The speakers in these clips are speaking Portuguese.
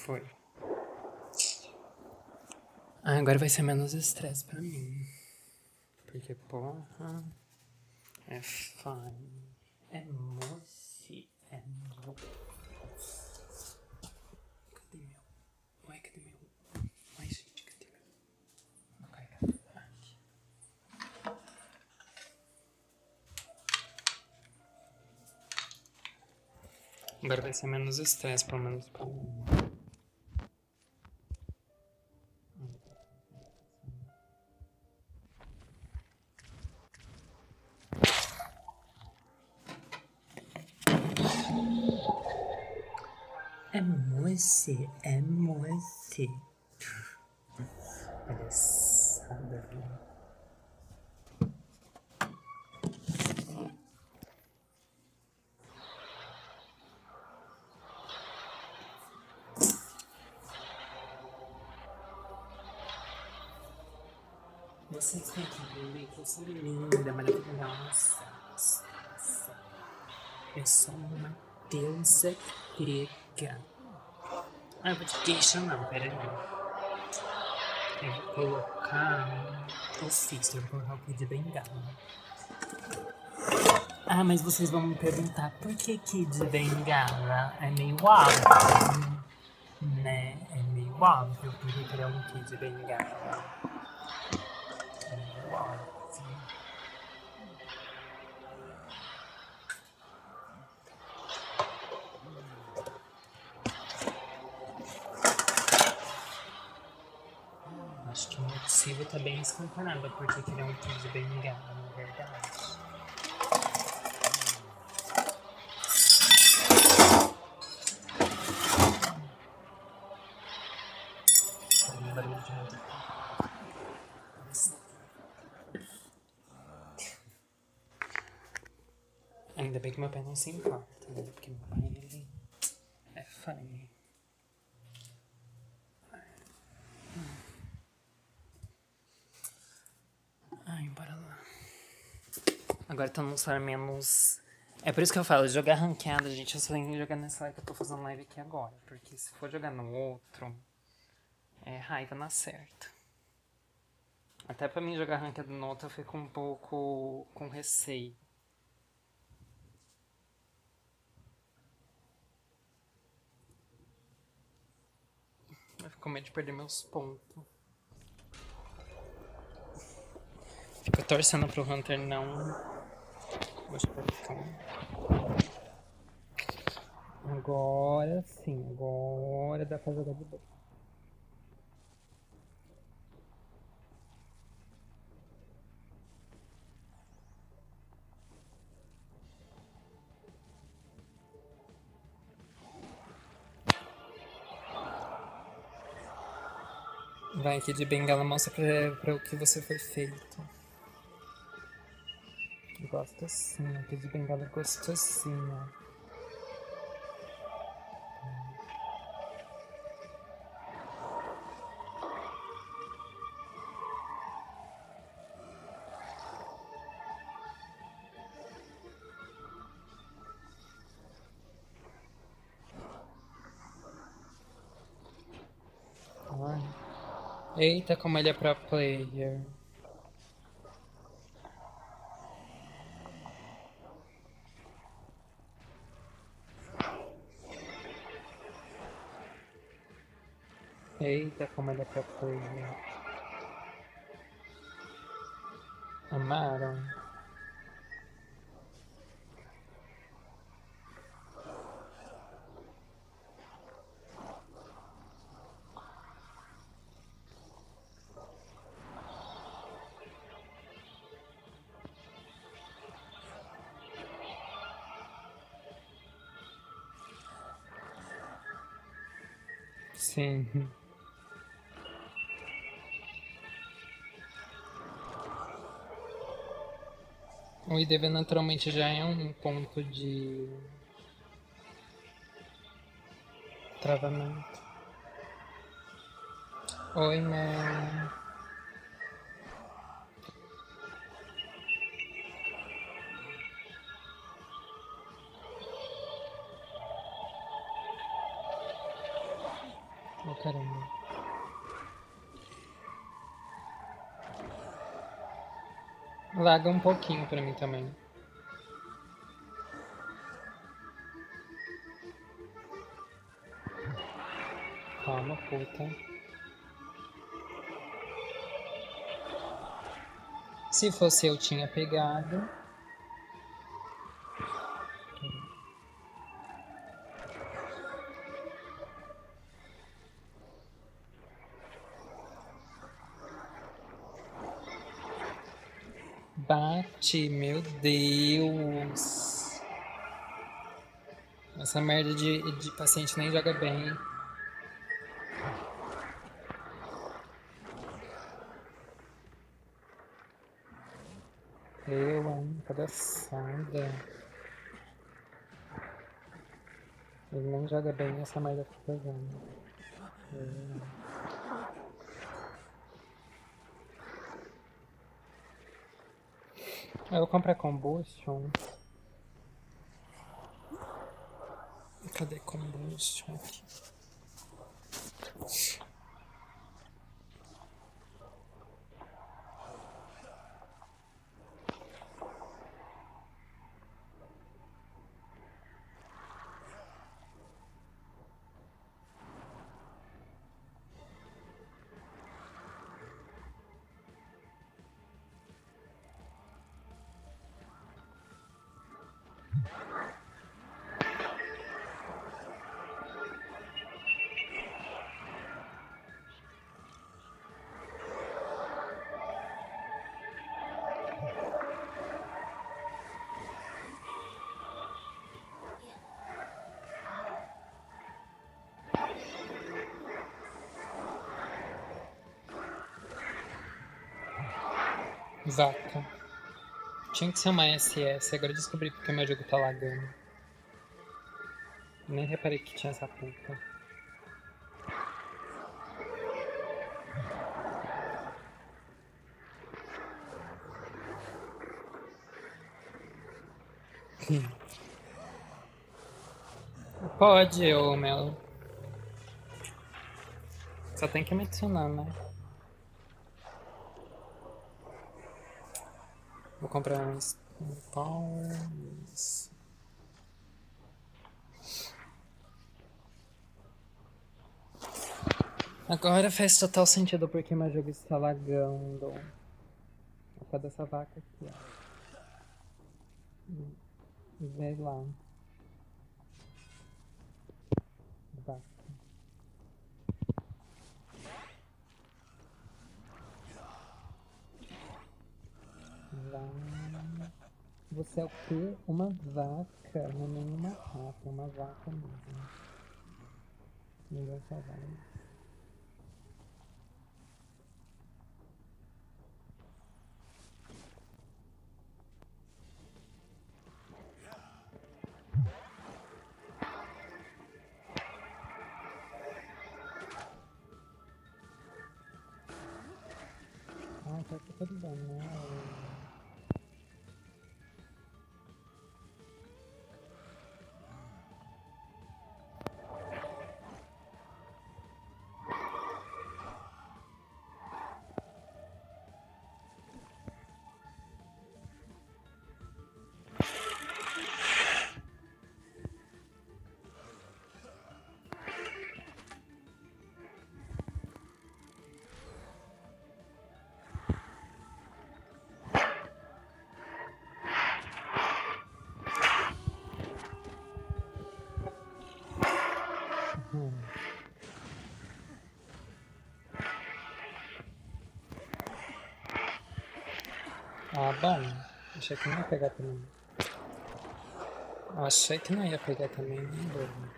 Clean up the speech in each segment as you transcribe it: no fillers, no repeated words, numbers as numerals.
Foi. Agora vai ser menos estresse pra mim. Porque, porra, é fine. É moce. É moce. Cadê meu? Ué, cadê meu? Ai, gente, cadê meu? Ok, aqui. Agora vai ser menos estresse, pelo menos pra mim. É moce, é moce. Palhaçada, viu? Vocês têm que entender que eu sou linda, maravilhosa. Eu sou uma deusa grega. Ah, eu vou te deixar não, peraí. Eu vou colocar o Fister, vou colocar o Kid Bengala. Ah, mas vocês vão me perguntar por que Kid Bengala? É meio óbvio, né? É meio óbvio porque ele é um Kid Bengala. É meio óbvio. Acho que o motivo tá bem escancarado porque ele é um Kid Bengala, na verdade. Barulho de motor. Ainda bem que meu pai não se importa, né? Porque meu pai, ele é funny. Ai, bora lá. Agora tá num celular menos... É por isso que eu falo, jogar ranqueada, gente, eu só tenho que jogar nesse celular que eu tô fazendo live aqui agora. Porque se for jogar no outro, é raiva na certa. Até pra mim jogar ranqueada no outro eu fico um pouco com receio. Eu fico com medo de perder meus pontos. Fico torcendo pro Hunter não... Vou esperar calma. Agora sim, agora dá pra jogar de boa. Vai aqui de bengala, mostra pra o que você foi feito. Gostosinho, aqui de bengala gostosinho. Ai. Eita, como ele é pro player. Eita, como ele é pro player. Amaram? Sim. O IDV naturalmente já é um ponto de travamento. Oi, Mel. caramba. Laga um pouquinho pra mim também. Calma, puta. Se fosse eu, tinha pegado. Bate, meu Deus. Essa merda de paciente nem joga bem. Hein? Palhaçada. Ele nem joga bem e essa merda fica jogando. Eu vou comprar combustion. Cadê combustion aqui? Vaca. Tinha que ser uma SS, agora eu descobri porque meu jogo tá lagando. Nem reparei que tinha essa puta. Pode, ô Melo. Só tem que me adicionar, né? Vou comprar um pau. Agora faz total sentido porque meu jogo está lagando. Cadê essa vaca aqui, ó? Vê lá. Vaca. Lá. Você é o quê? Uma vaca. Não é nenhuma rata, é uma vaca mesmo. Ninguém sabe. Ah, tá aqui tudo bem, né? Ah, bom. Achei que não ia pegar também. Achei que não ia pegar também, nem bobo.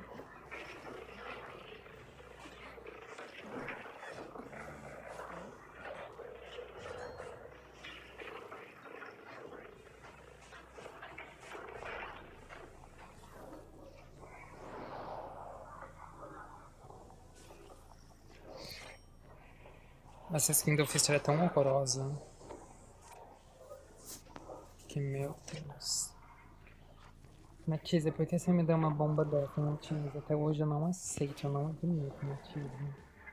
Essa skin do Fister é tão horrorosa. Que meu Deus. Matisse, por que você me deu uma bomba dessa, Matisse? Até hoje eu não aceito, eu não admito, Matisse.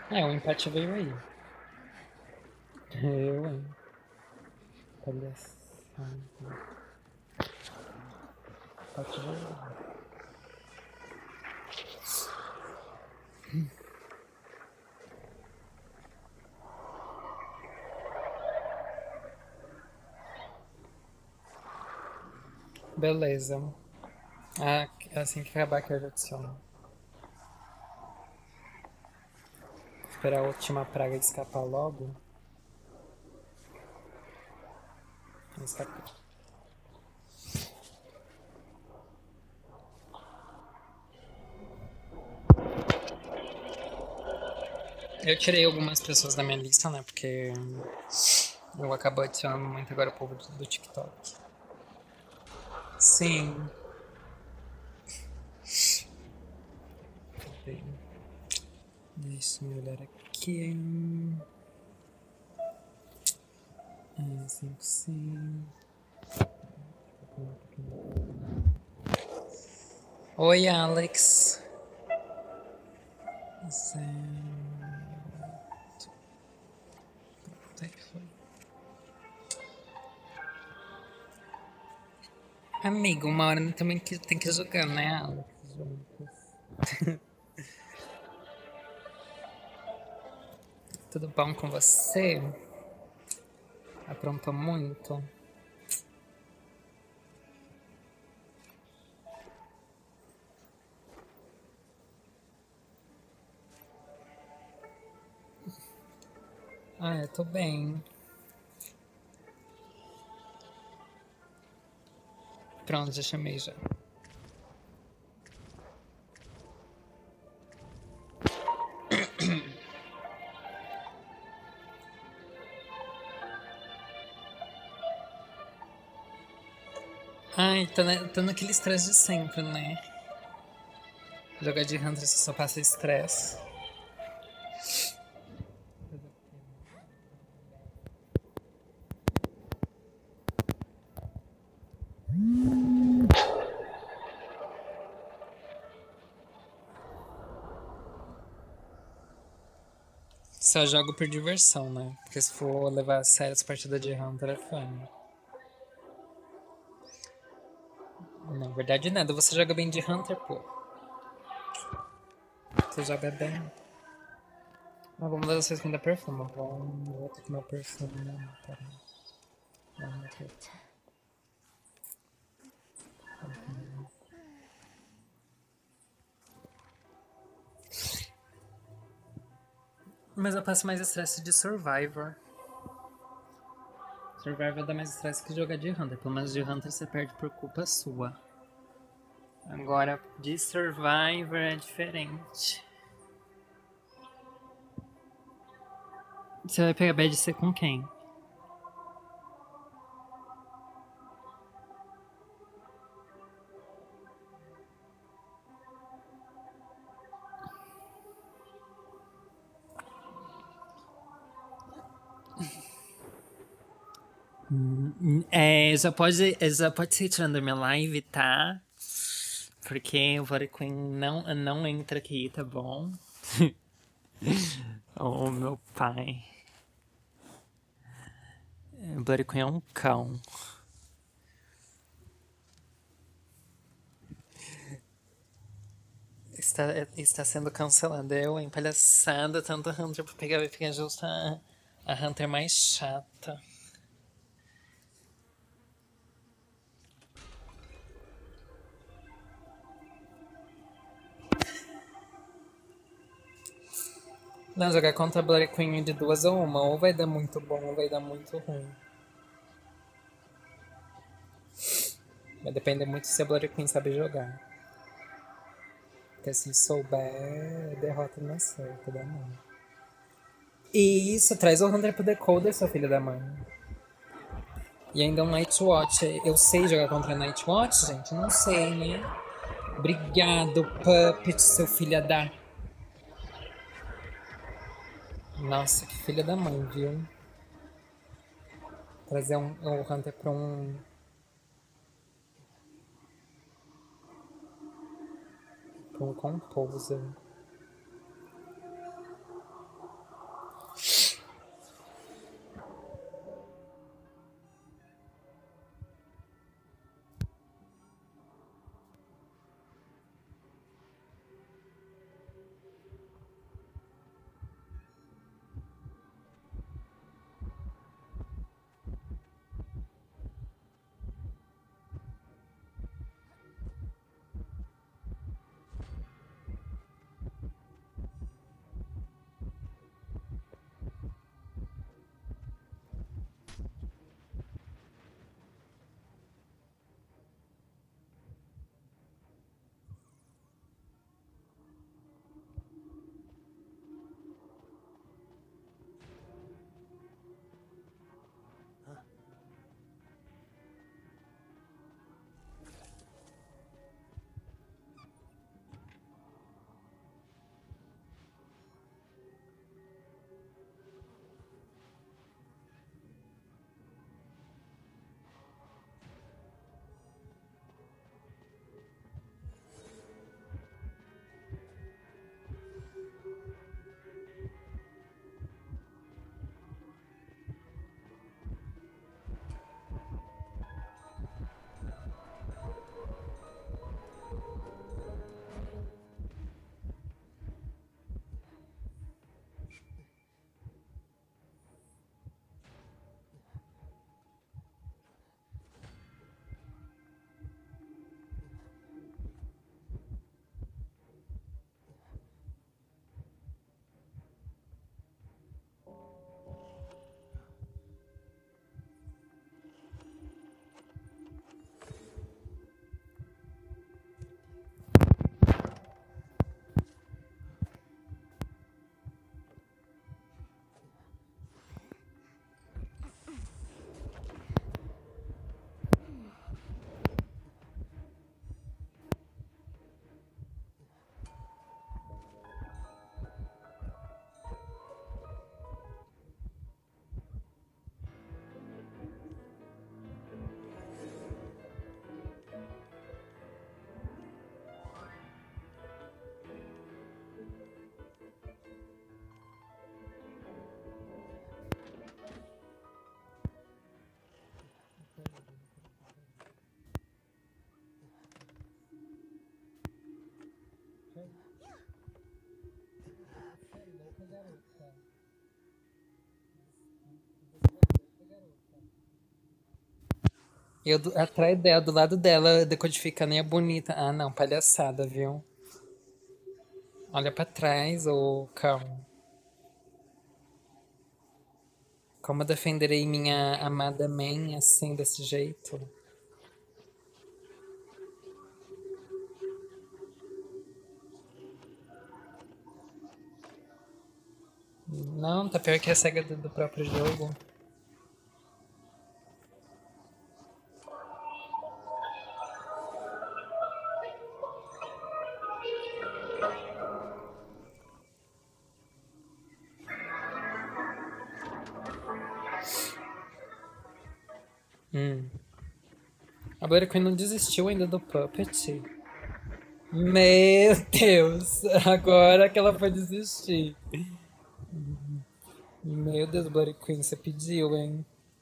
É, o empate veio aí. Eu, hein? Palhaçada. Empate veio aí. Beleza. Ah, assim que acabar aqui eu já adiciono. Esperar a última praga escapar logo. Escapou. Eu tirei algumas pessoas da minha lista, né? Porque eu acabo adicionando muito agora o povo do TikTok. Sim. Cadê? Deixa eu olhar aqui. 5, 5. Oi, Alex. Zero. Onde é que foi? Amigo, uma hora também tem que jogar, né, Alex? Juntos. Tudo bom com você? Aprontou muito? Ah, eu tô bem. Pronto, já chamei já. Ai, tô naquele estresse de sempre, né? Jogar de Hunter você só passa estresse. Só jogo por diversão, né? Porque se for levar a sério as partidas de Hunter é fã. Na verdade, nada. Você joga bem de Hunter, pô. Você joga bem. Ah, vamos dar vocês com da perfume. Vou ter que meu perfume, né? Pera. Vamos ter. Mas eu passo mais estresse de Survivor. Survivor dá mais estresse que jogar de Hunter. Pelo menos de Hunter você perde por culpa sua. Agora, de Survivor é diferente. Você vai pegar Bad C com quem? Já pode ser tirando a minha live, tá? Porque o Bloody Queen não entra aqui, tá bom? Oh, meu pai. O Bloody Queen é um cão. Está sendo cancelado. Eu, hein? Palhaçada, tanto Hunter pra pegar vai ficar justo a Hunter mais chata. Não, jogar contra a Bloody Queen de duas ou uma. Ou vai dar muito bom ou vai dar muito ruim. Vai depender muito se a Bloody Queen sabe jogar. Porque se souber, derrota não é certa da mão. E isso, traz o Hunter pro Decoder, sua filha da mãe. E ainda um Nightwatch. Eu sei jogar contra Nightwatch, gente? Não sei, né? Obrigado, Puppet, seu filho da... Nossa, que filha da mãe, viu? Trazer o Hunter pra um Composer. Eu atrás dela, do lado dela, decodificando e é bonita. Ah, não, palhaçada, viu? Olha pra trás, ô calma. Como eu defenderei minha amada mãe assim, desse jeito? Não, tá pior que a cega do próprio jogo. A Blair Queen não desistiu ainda do Puppet. Meu Deus, agora que ela foi desistir. Meu Deus, Bloody Queen, você pediu, hein?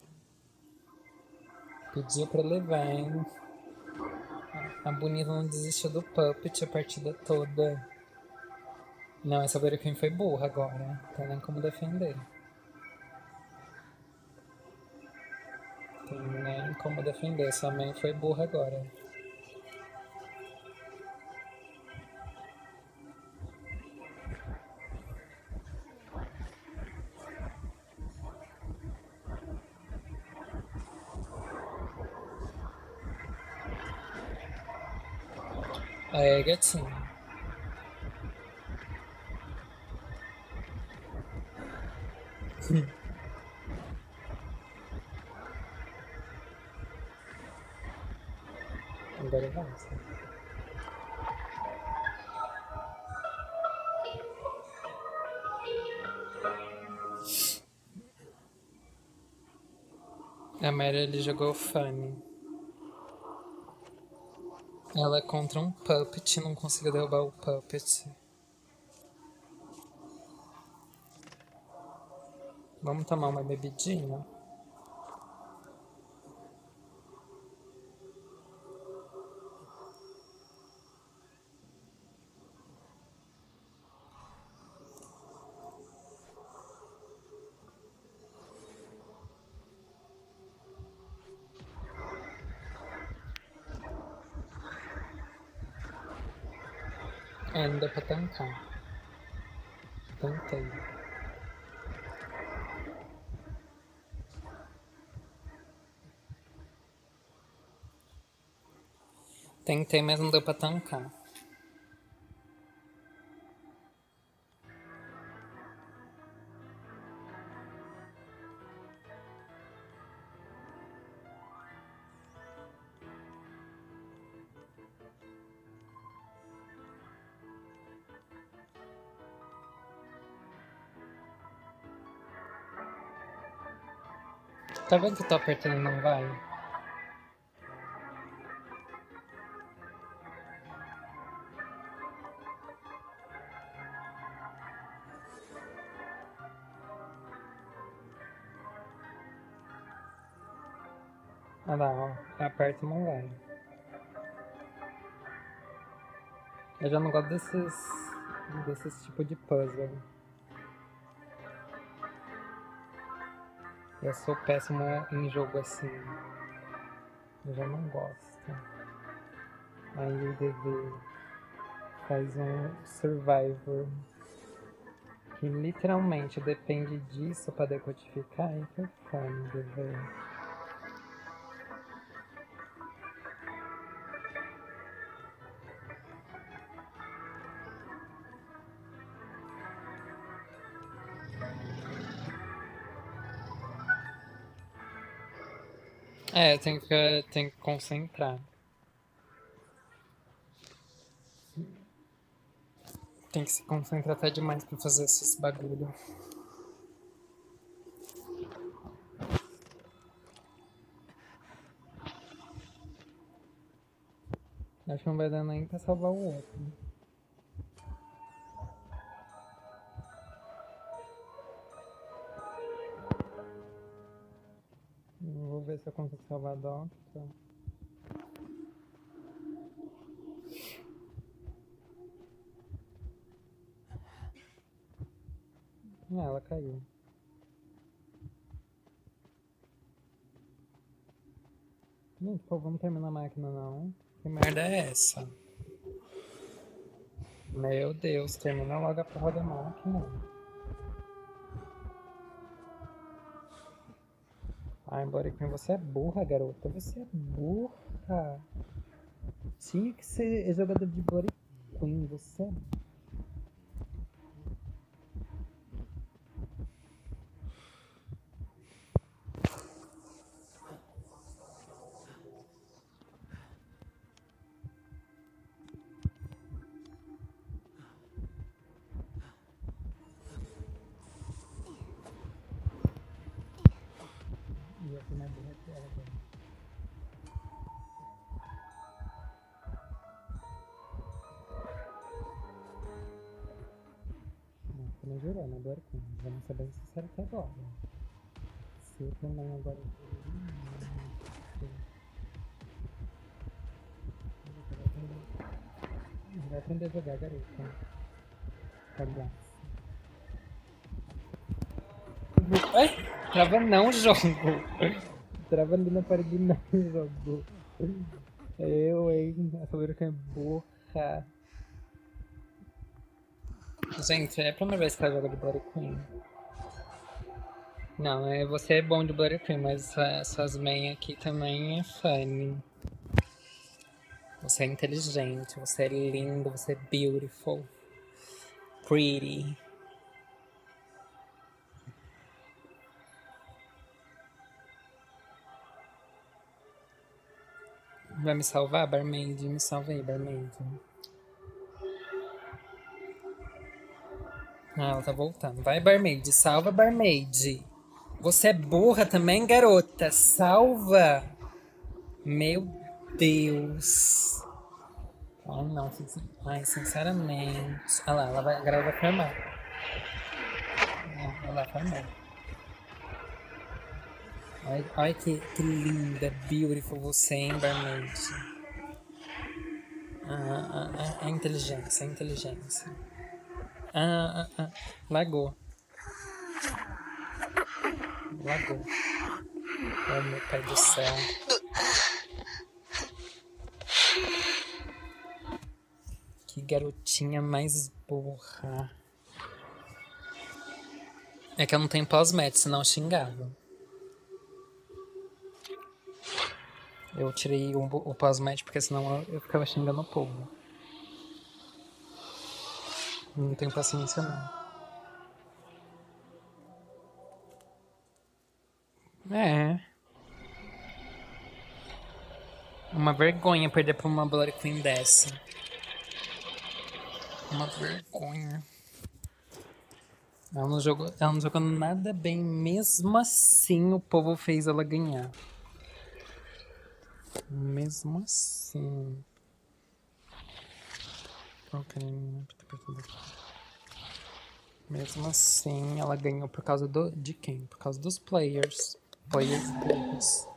Pediu pra levar, hein? A bonita não desistiu do Puppet a partida toda. Não, essa Bloody Queen foi burra agora. Tem nem como defender. Tem nem como defender. Sua mãe foi burra agora. É, gatinho. Agora vai. A Mary ele jogou Funny. Ela é contra um Puppet, não conseguiu derrubar o Puppet. Vamos tomar uma bebidinha? É, não deu pra tancar. Tentei. Tentei, mas não deu pra tancar. Tá vendo que eu tô apertando e não vai? Ah lá, ó. Aperta e não vai. Eu já não gosto desses tipos de puzzle. Eu sou péssimo em jogo assim. Eu já não gosto. Aí o DV faz um Survivor que literalmente depende disso pra decodificar. Aí foi fome, DV. É, tem que concentrar. Tem que se concentrar até demais pra fazer esses bagulho. Acho que não vai dar nem pra salvar o outro. Vou ver se eu consigo salvar a Doctor. Ah, ela caiu. Gente, pô, vamos terminar a máquina não. Que merda é essa? Meu Deus, termina logo a porra da máquina. Ai, Boriquinho, você é burra, garota. Você é burra. Tinha que ser jogador de Boriquinho, você é. E aqui na burra que ela, velho. Não, você não jurou, né, Boriquinho? Vamos ser bem sinceros aqui agora. Você também agora. Vai aprender a jogar, garota. Cagaço. Ai, trava não, jogo. Trava ali na parede não, jogo. Eu, hein? Essa Boriquinho é burra. Gente, é a primeira vez que ela joga de Boriquinho. Não, você é bom de Bloody Queen, mas essas main aqui também é funny. Você é inteligente, você é lindo, você é beautiful, pretty. Vai me salvar, Barmaid? Me salva aí, Barmaid. Ah, ela tá voltando. Vai, Barmaid, salva, Barmaid. Você é burra também, garota. Salva! Meu Deus. Ai, não. Ai, sinceramente. Olha lá, agora ela vai farmar. Ela vai farmar. Olha que linda, beautiful você, hein, Barmaid. A inteligência, a inteligência. Lagou. Lagou. Oh, meu pai do céu. Que garotinha mais burra. É que eu não tenho pós-match, senão eu xingava. Eu tirei o pós-match porque senão eu ficava xingando o povo. Não tenho paciência não. É. Uma vergonha perder pra uma Bloody Queen dessa. Uma vergonha. Ela não jogou nada bem, mesmo assim o povo fez ela ganhar. Mesmo assim. Mesmo assim, ela ganhou por causa de quem? Por causa dos players. Players burros.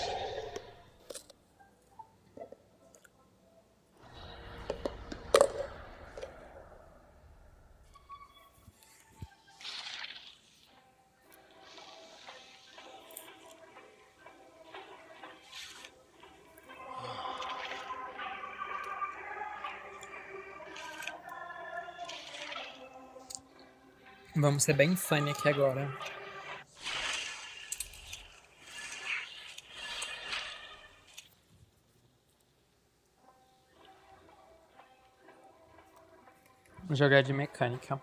Vamos ser bem funny aqui agora. Vou jogar de mecânica.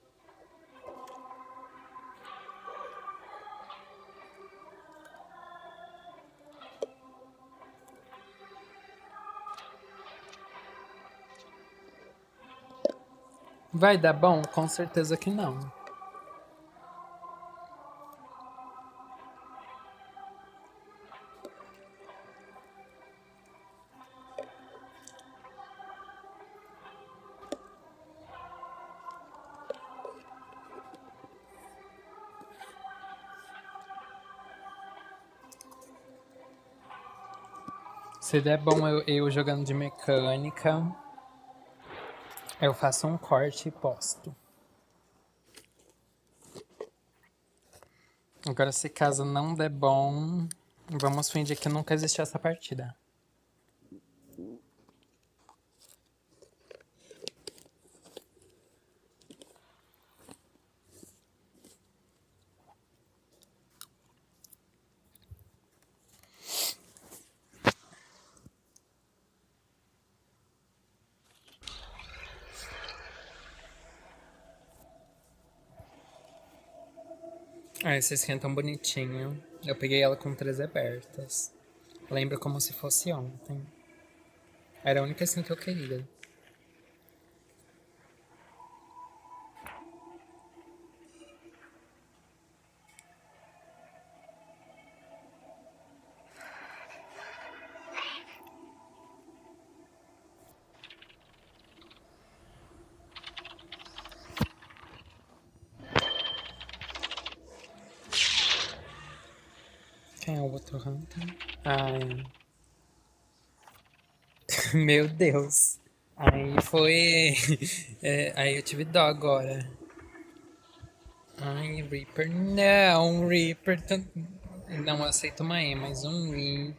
Vai dar bom? Com certeza que não. Se der bom eu jogando de mecânica, eu faço um corte e posto. Agora se caso não der bom, Vamos fingir que nunca existiu essa partida. Ah, essa skin é tão bonitinho. Eu peguei ela com 3 abertas. Lembra como se fosse ontem. Era a única skin que eu queria. Quem é o outro Hunter? Ai. Meu Deus. Aí foi. Aí eu tive dó agora. Ai, Reaper. Não, Reaper. Não aceito uma E, mas um Reaper.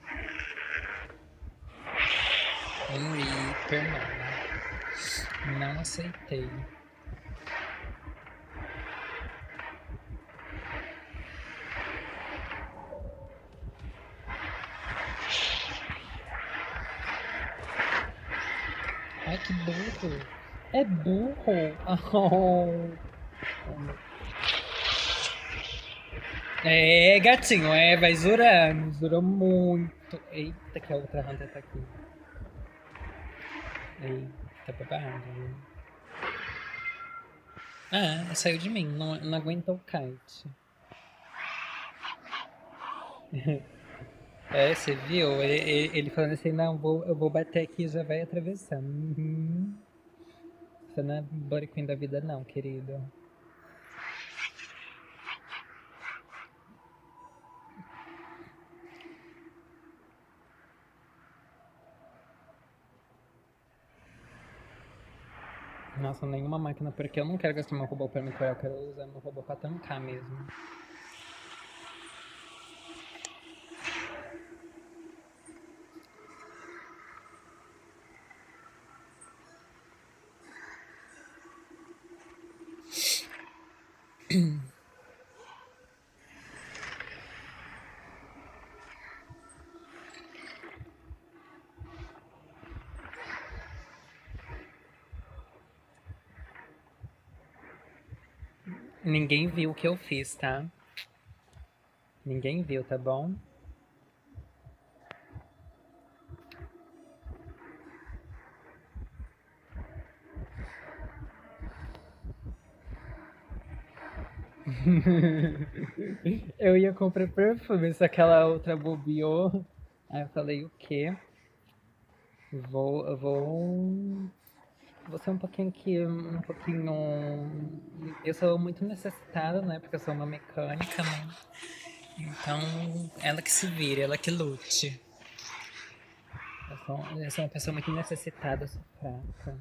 Um Reaper, não. Não aceitei. Ai, que burro. É burro. Oh. É, gatinho, vai zurando. Zurou muito. Eita, que a outra Hunter tá aqui. Eita, babado. Ah, saiu de mim. Não aguentou o kite. É, você viu? Ele falando assim, não, eu vou bater aqui e já vai atravessar. Uhum. Você não é Body Queen da vida não, querido. Nossa, nenhuma máquina, porque eu não quero gastar meu robô pra me curar, eu quero usar meu robô pra tancar mesmo. Ninguém viu o que eu fiz, tá? Ninguém viu, tá bom? Eu ia comprar perfume, se aquela outra bobeou. Aí eu falei, o quê? Vou ser um pouquinho aqui, um pouquinho. Eu sou muito necessitada, né? Porque eu sou uma mecânica, né? Então, ela que se vire, ela que lute. Eu sou uma pessoa muito necessitada, eu sou fraca.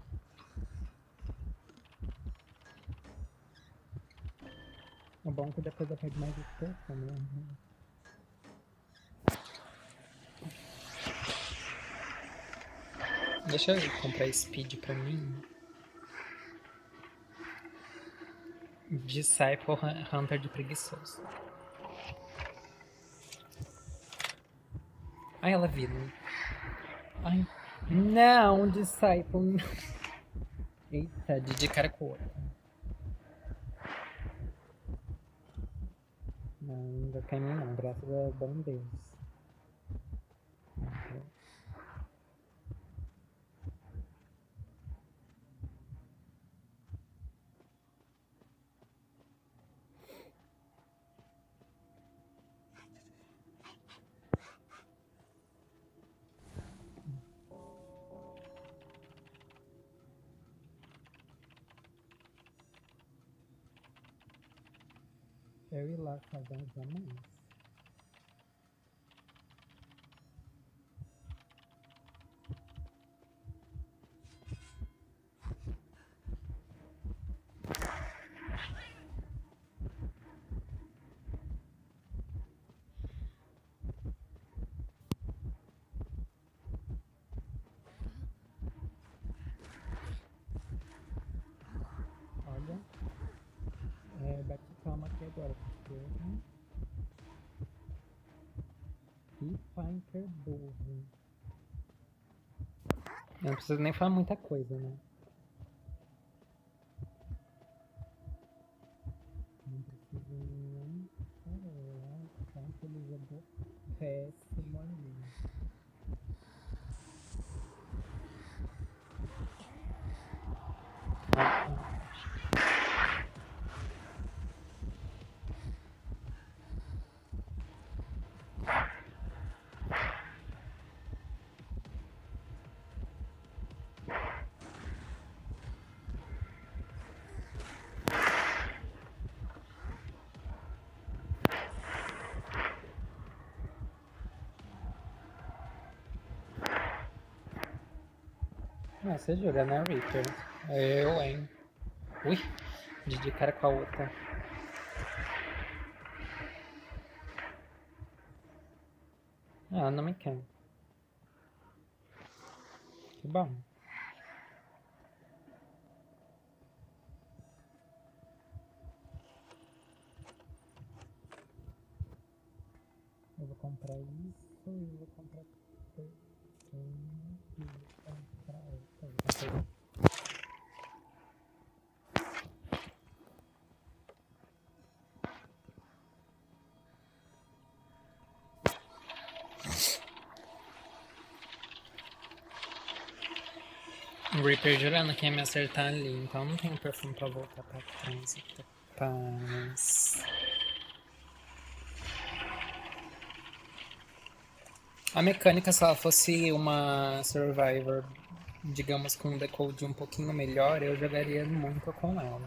É bom que depois eu pego mais esforço, né? Deixa eu comprar speed pra mim. Disciple Hunter de preguiçoso. Ai, ela vindo. Ai, não, Disciple. Eita, de cara com o outro. Não, não vai ficar em mim não, graças a bom Deus. Eu ir lá fazer uns amanhãs. aqui agora. E Fighter 12. Eu não preciso nem falar muita coisa, né? Não preciso nem falar. Tá? Aquele jogo péssimo ali. Ah, você joga, né, Reaper? Eu, hein? Ui, de cara com a outra. Ah, não me quer. Que bom. Eu vou comprar isso e vou comprar pequeno e vou comprar outra. Vou comprar... O Reaper jurando que ia me acertar ali, então não tem perfume pra voltar pra trás. Paz. A mecânica, se ela fosse uma Survivor, digamos, com um decode um pouquinho melhor, eu jogaria muito com ela.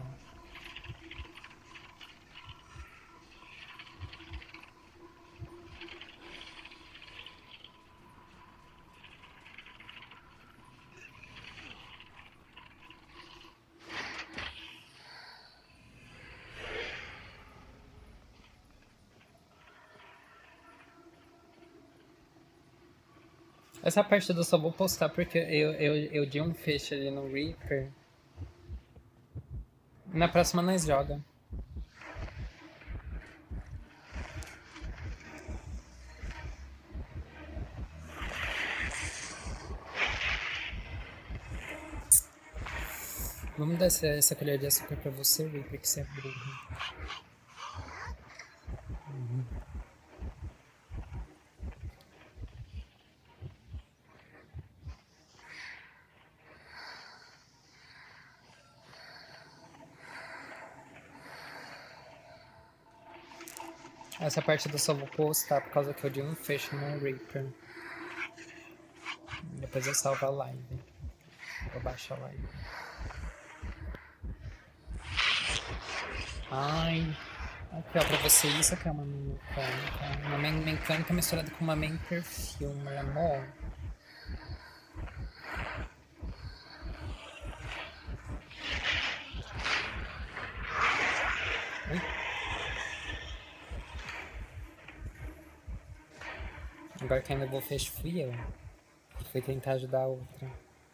Essa parte eu só vou postar porque eu dei um feixe ali no Reaper. Na próxima nós joga. Vamos dar essa colher de açúcar pra você, Reaper, que você é burro. Essa parte eu só vou postar por causa que eu dei um fecho no Reaper. Depois eu salvo a live. Vou baixar a live. Ai. Aqui ó, pra você isso aqui é uma main mecânica. Uma main mecânica misturada com uma main perfume, amor. Ui. Agora quem levou o fecho fui eu. Fui tentar ajudar a outra.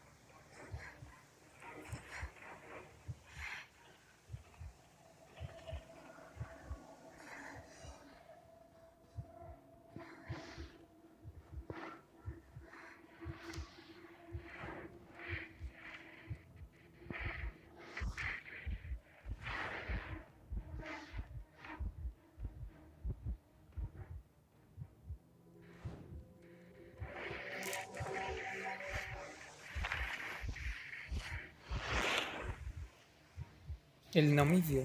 Ele não me viu.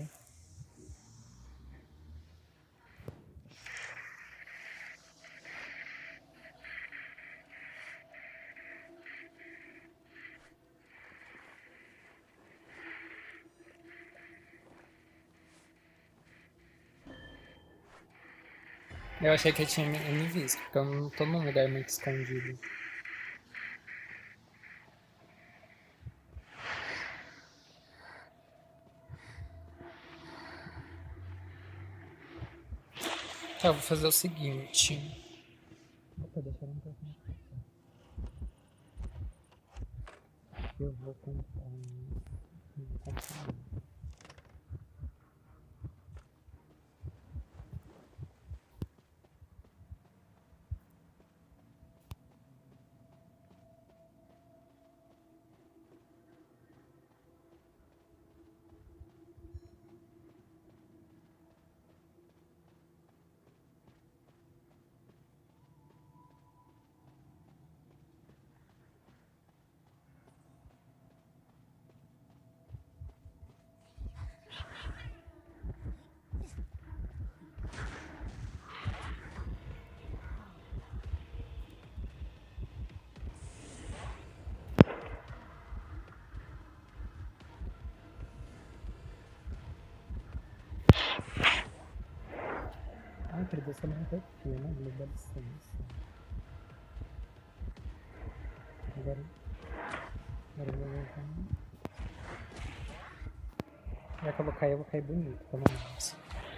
Eu achei que ele tinha me visto, porque eu não tô num lugar muito escondido. Tá, eu vou fazer o seguinte. Opa, deixaram um pouquinho. Eu vou comprar um. Eu vou comprar um. querida, eu só não refiro, né? Me dá licença. Agora eu vou voltar. Já que eu vou cair bonito, pelo menos.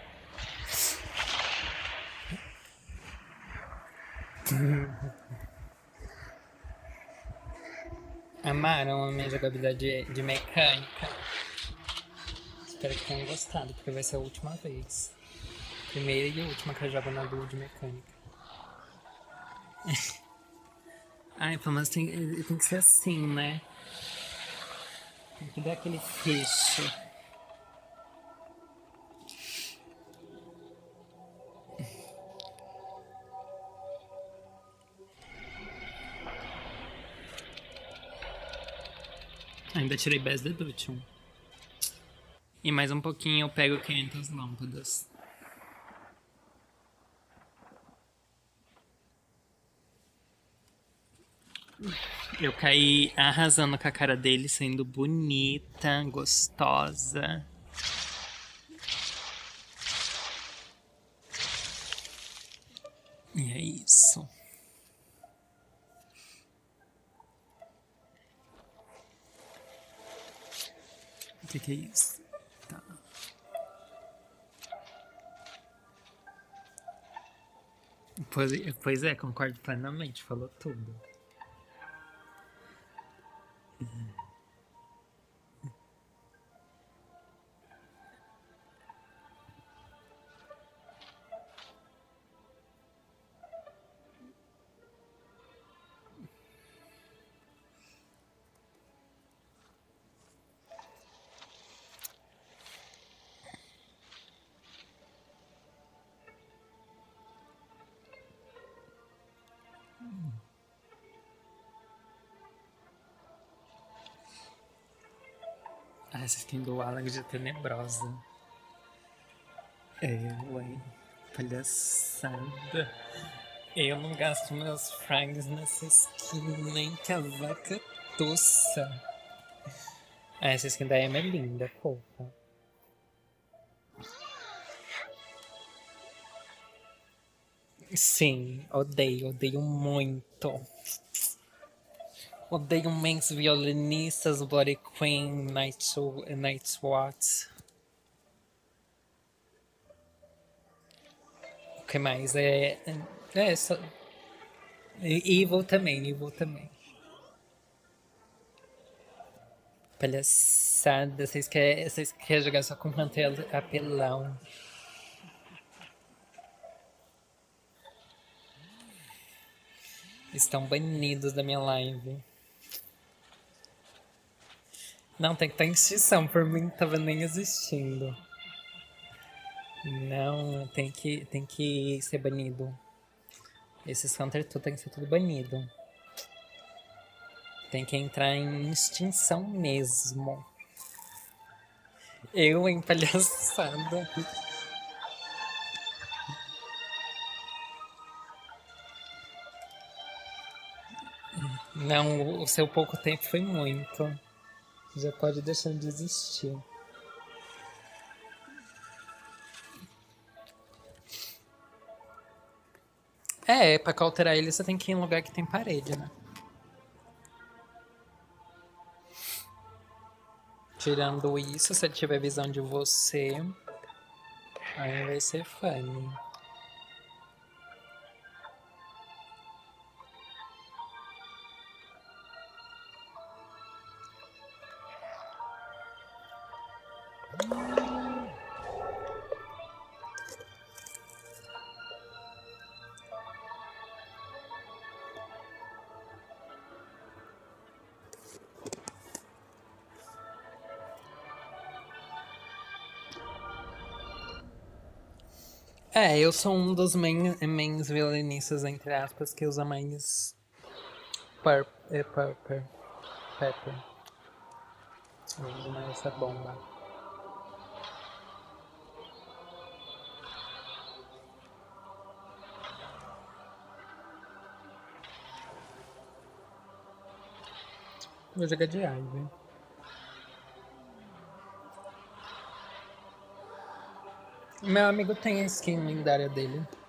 Amaram a minha jogabilidade de mecânica. Espero que tenham gostado, porque vai ser a última vez. Primeira e última que eu jogo na duo de mecânica. Ai, pelo menos tem que ser assim, né? Tem que dar aquele fecho. Ainda tirei Best Deduction. E mais um pouquinho eu pego 500 lâmpadas. Eu caí arrasando com a cara dele, sendo bonita, gostosa. E é isso. O que é isso? Tá. Pois é, concordo plenamente, falou tudo. Ah, essa skin do Alan é tenebrosa. Ué, palhaçada. Eu não gasto meus frags nessa skin, nem que a vaca tossa. Ah, essa skin da Emma é linda, fofa. Sim, odeio muito. Odeio mens violinistas, Bloody Queen, Night's Watch. O que mais? Só... Evil também. Palhaçada, vocês querem jogar só com plantel apelão. Estão banidos da minha live. Não, tem que estar em extinção, por mim não tava nem existindo. Não, tem que ser banido. Esses counter tudo tem que ser tudo banido. Tem que entrar em extinção mesmo. Eu, em palhaçada. Não, o seu pouco tempo foi muito. Já pode deixar de existir. Pra cauterar ele você tem que ir em lugar que tem parede, né? Tirando isso, se ele tiver visão de você, aí vai ser funny. Eu sou um dos mains violinistas, entre aspas, que usa mais pepper. Eu uso mais essa bomba. Vou jogar de Ivy. Meu amigo tem a skin lendária dele.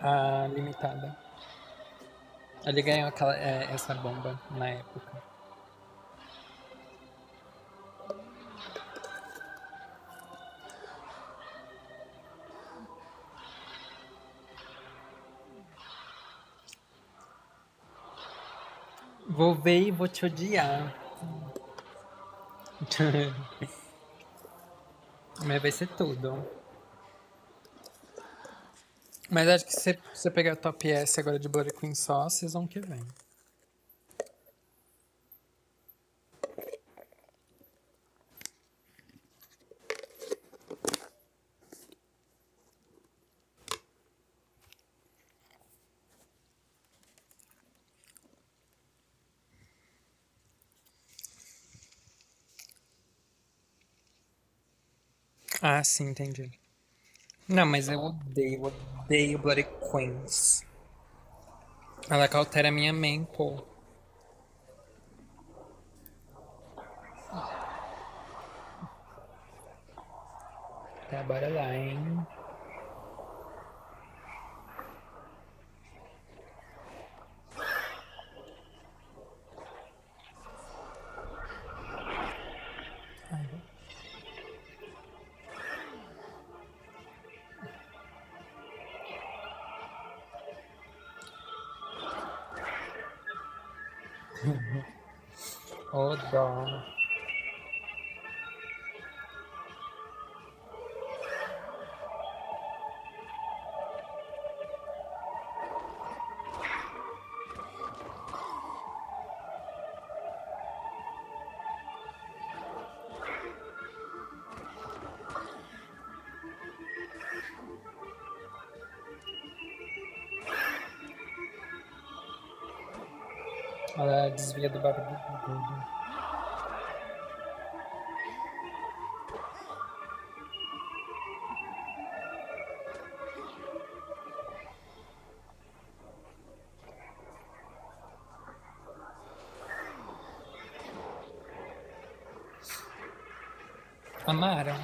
A limitada. Ele ganhou essa bomba na época. Vou ver e vou te odiar. Mas vai ser tudo. Mas acho que se você pegar o top S agora de Bloody Queen só, vocês vão que vem. Ah, sim, entendi. Não, mas eu odeio Bloody Queens. Ela cautera minha main, pô. Tá, bora lá, hein? Ô, dó. Ela desvia do barulho do Dudu. Amaram.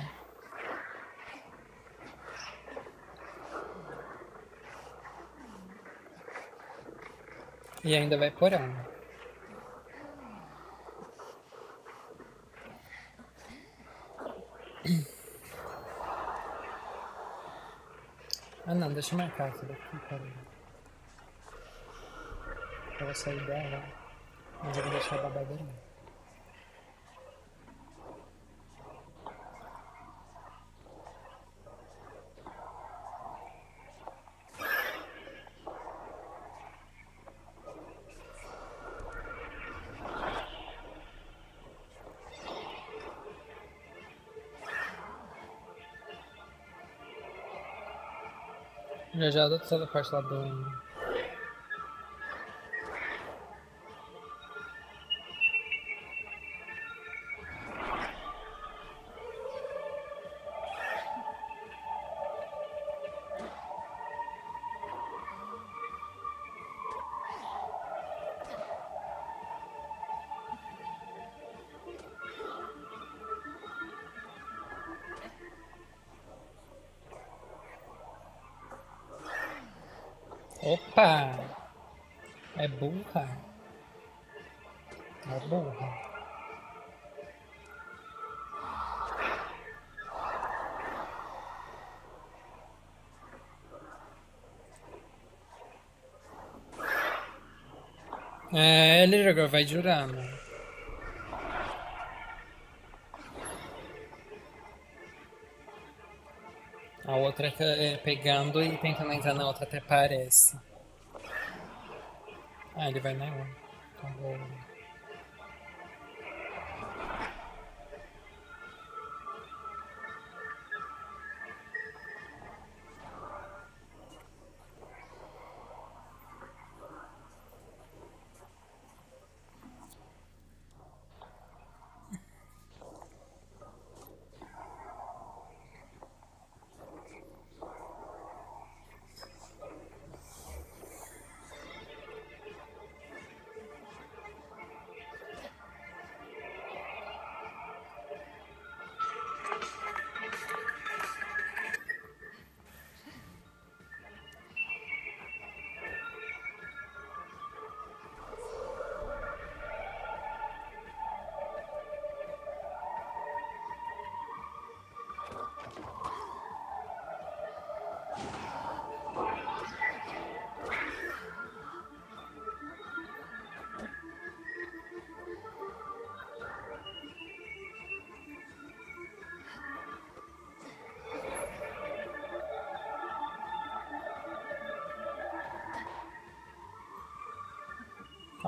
E ainda vai porão. Ah não, deixa eu marcar essa daqui, peraí. Eu vou sair dela. Mas eu vou deixar a babadeira. Já já eu dou toda a parte lá do. Opa! É burra. É burra. É, ele jogou, vai jurando. A outra pegando e tentando entrar na outra até parece. Ah, ele vai na uma. Tá bom.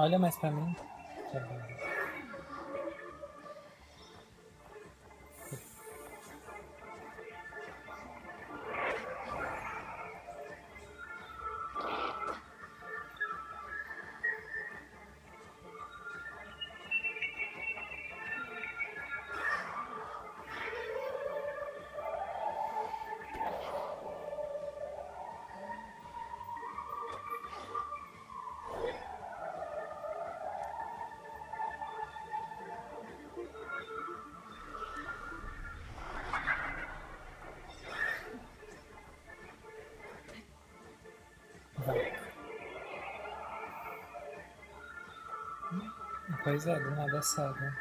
Olha mais pra mim. Tá bom. Vai. Pois é, do nada cega.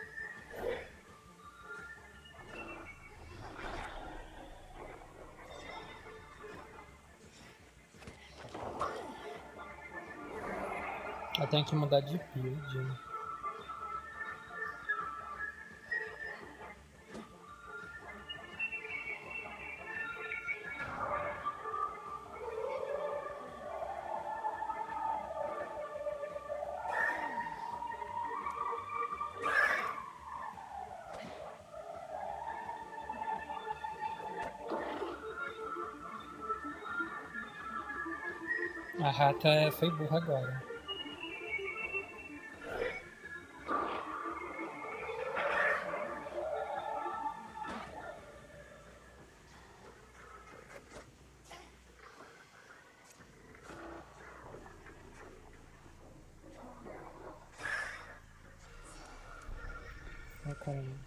Eu tenho que mudar de build. A rata foi burra agora. Ai, caramba.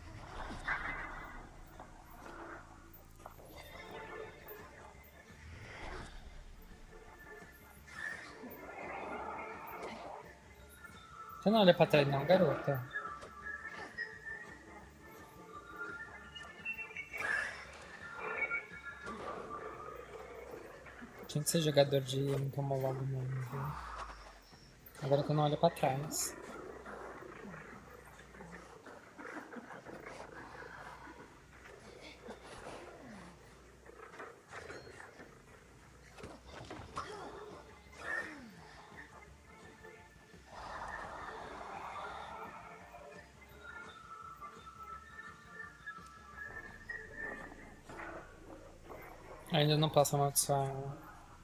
Você não olha pra trás não, garota. Tinha que ser jogador de não tomou logo mesmo, viu? Agora tu não olha pra trás. Ainda não posso amaldiçoar ela.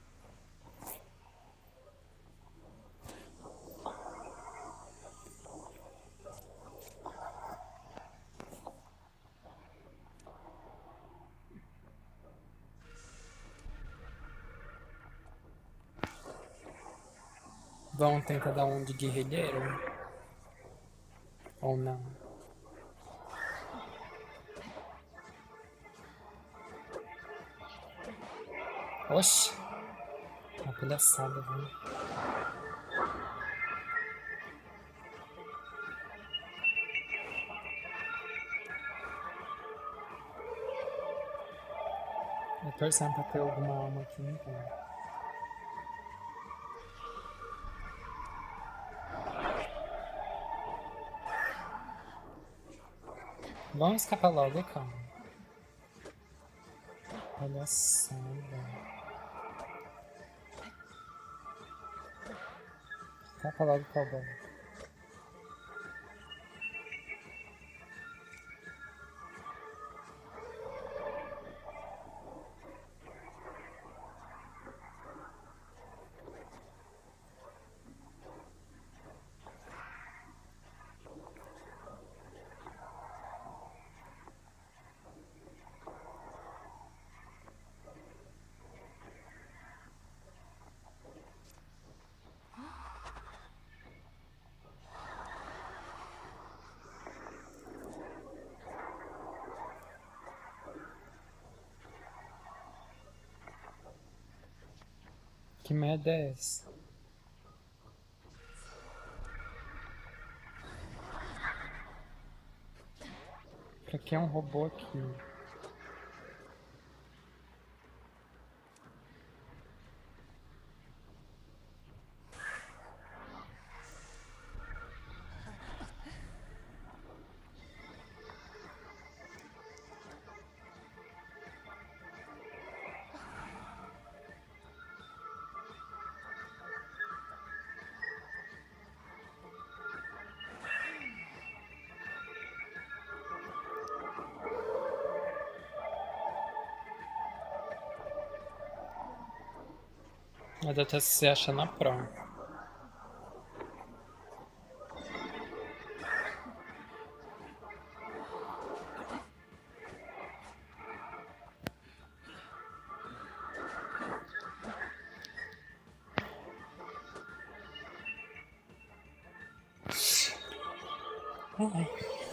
Vamos tentar dar um de guerrilheiro? Ou não? Oxi! Uma palhaçada, viu? Eu torcendo pra ter alguma alma aqui, então. Vamos escapar logo, calma. Palhaçada. Escapa logo, cowboy. Que merda é essa? Pra que é um robô aqui? Mas até se acha na pro. Ai.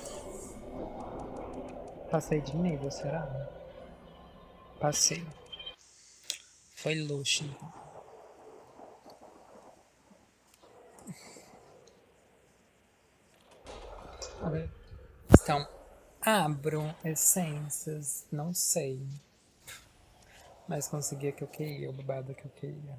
Passei de nível, será? Passei. Foi luxo. Então, abro essências, não sei. Mas consegui a que eu queria, o babado que eu queria.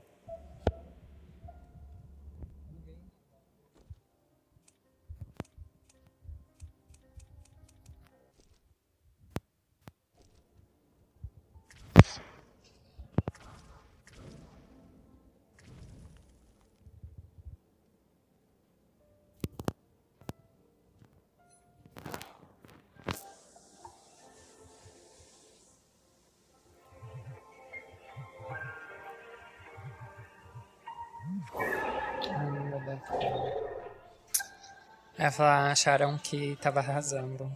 Ai, meu Deus. Ela acharam que tava arrasando.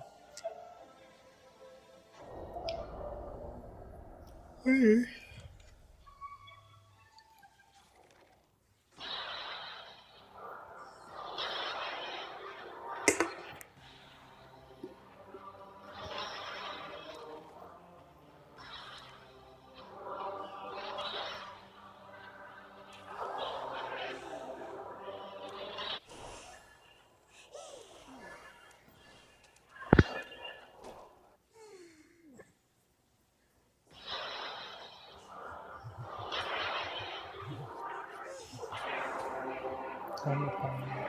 Calma, calma.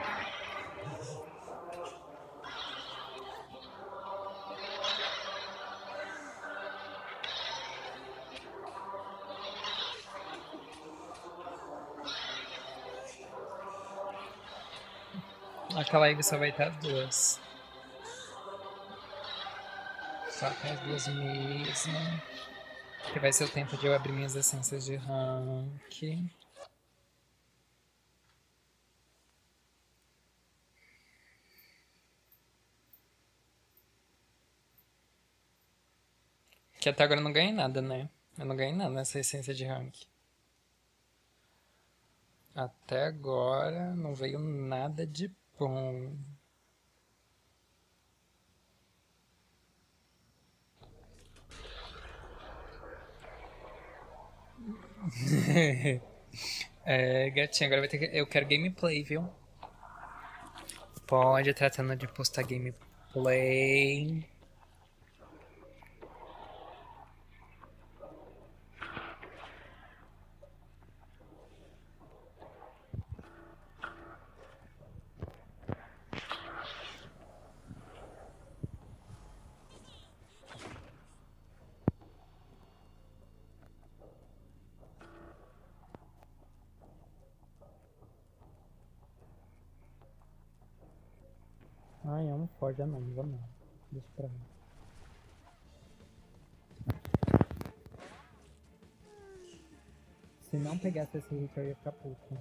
Aquela aí só vai ter as duas. Só tem as duas mesmo. Que vai ser o tempo de eu abrir minhas essências de rank. Que até agora eu não ganhei nada, né? Eu não ganhei nada nessa essência de rank. Até agora não veio nada de bom. É, gatinha, agora vai ter que... Eu quero gameplay, viu? Pode, tratando de postar gameplay. Ai, eu não pode, não, vamos não. Deixa pra mim. Se não pegasse esse hit, eu ia ficar puto.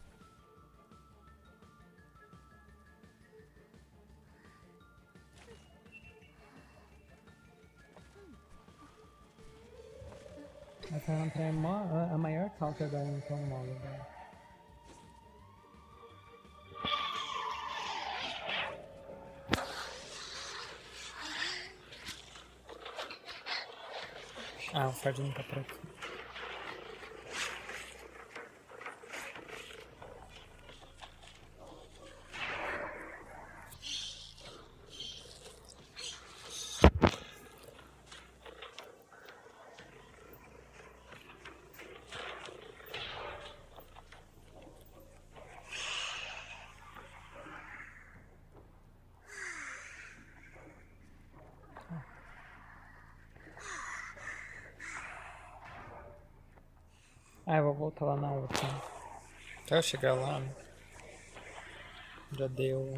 Essa Hunter é a maior counter da Inton Mole, velho. Ah, o Ford não tá por aqui. Ah, eu vou voltar lá na outra. Até eu chegar lá, já deu.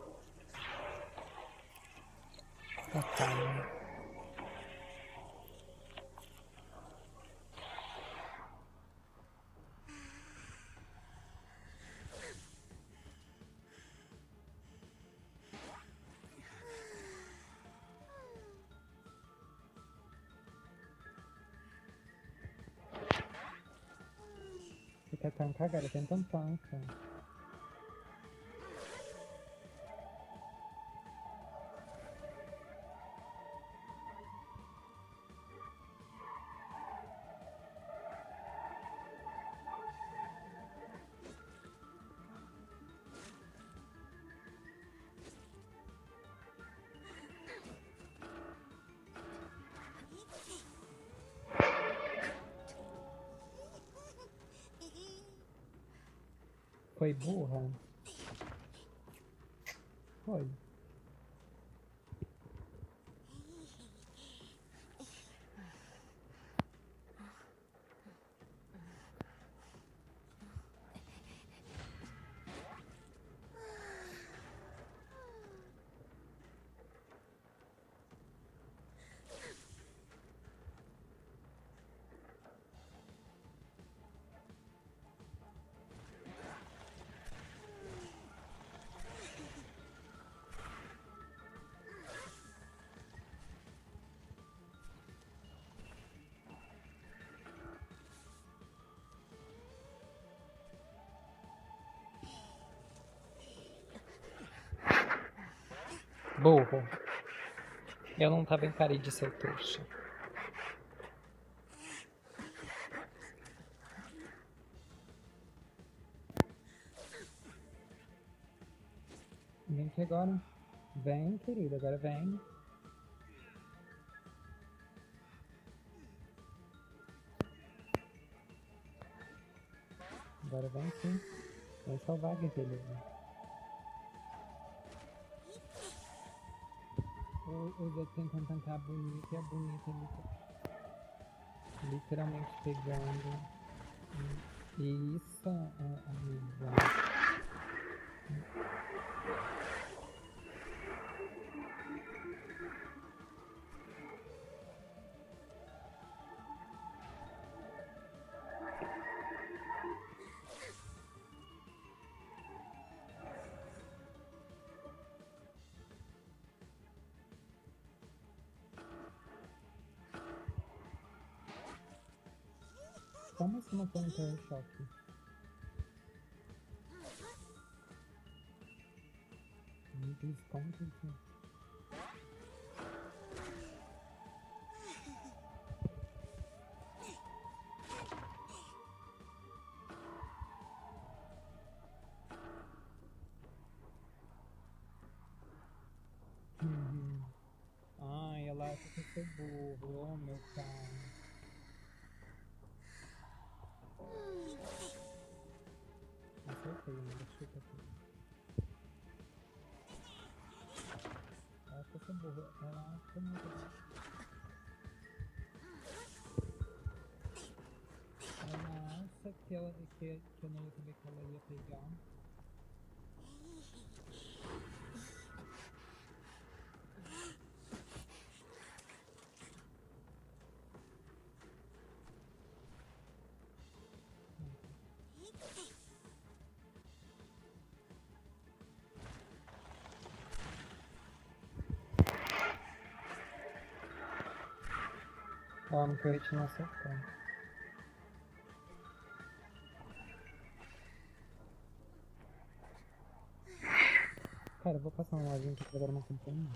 Ah, tá. quer tancar, agora tenta um tanca. Foi burra? Foi. Burro. Eu não tava em parede de ser trouxa. Vem aqui agora. Vem, querida, agora vem. Agora vem aqui. Vem salvar, guerreiro. O Zé tentando tancar a bonita e a bonita literalmente pegando. Isso, amiga. Como assim não foi um terror choque? Como que isso? Ai, ela acha que eu sou burro, oh meu pai. Acertei, né? Chupa aqui. Ela acha que eu sou burro, ela acha que eu muito burro. Ela acha que eu não ia saber que ela ia pegar. Ela não quer te não acertar. Cara, eu vou passar uma lojinha aqui pra dar uma campanha.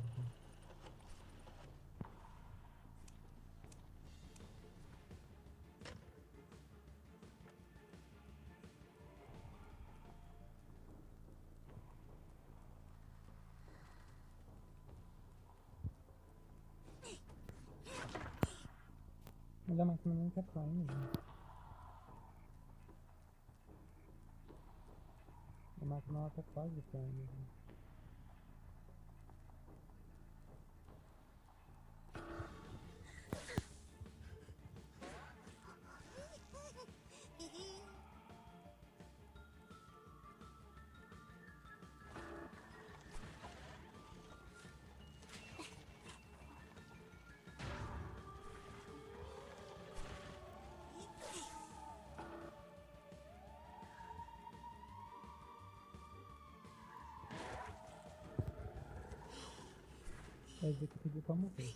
Mas a máquina não quer prime, gente. A máquina ela tá quase prime, gente. Vai dizer que pediu pra morrer.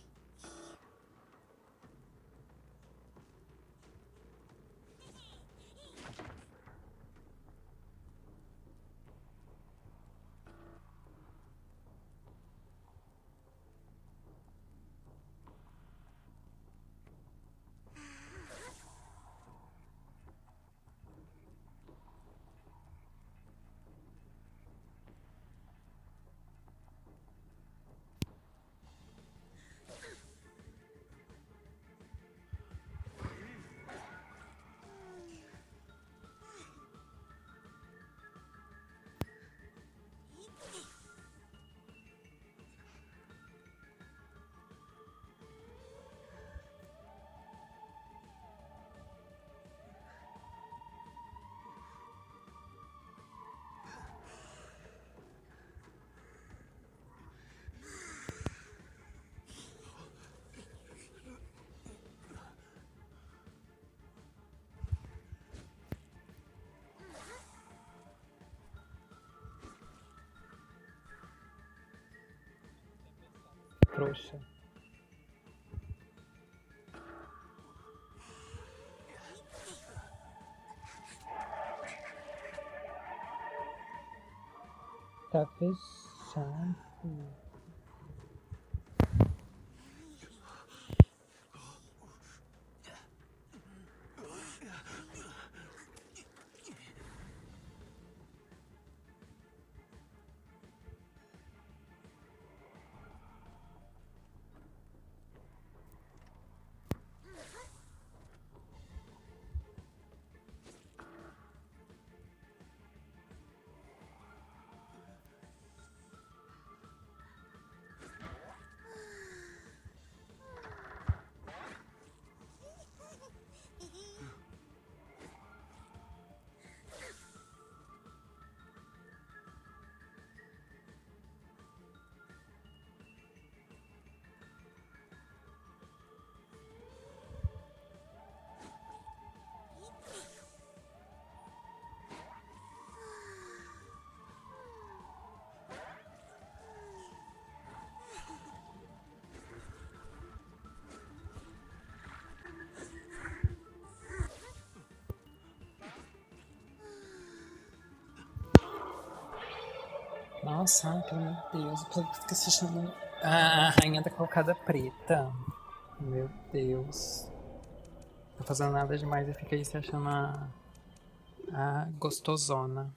trouxa. Tá fechado. Nossa, ai, pelo amor de Deus, por que fica se chamando a rainha da cocada preta? Meu Deus. Não tô fazendo nada demais e fica aí se achando a gostosona.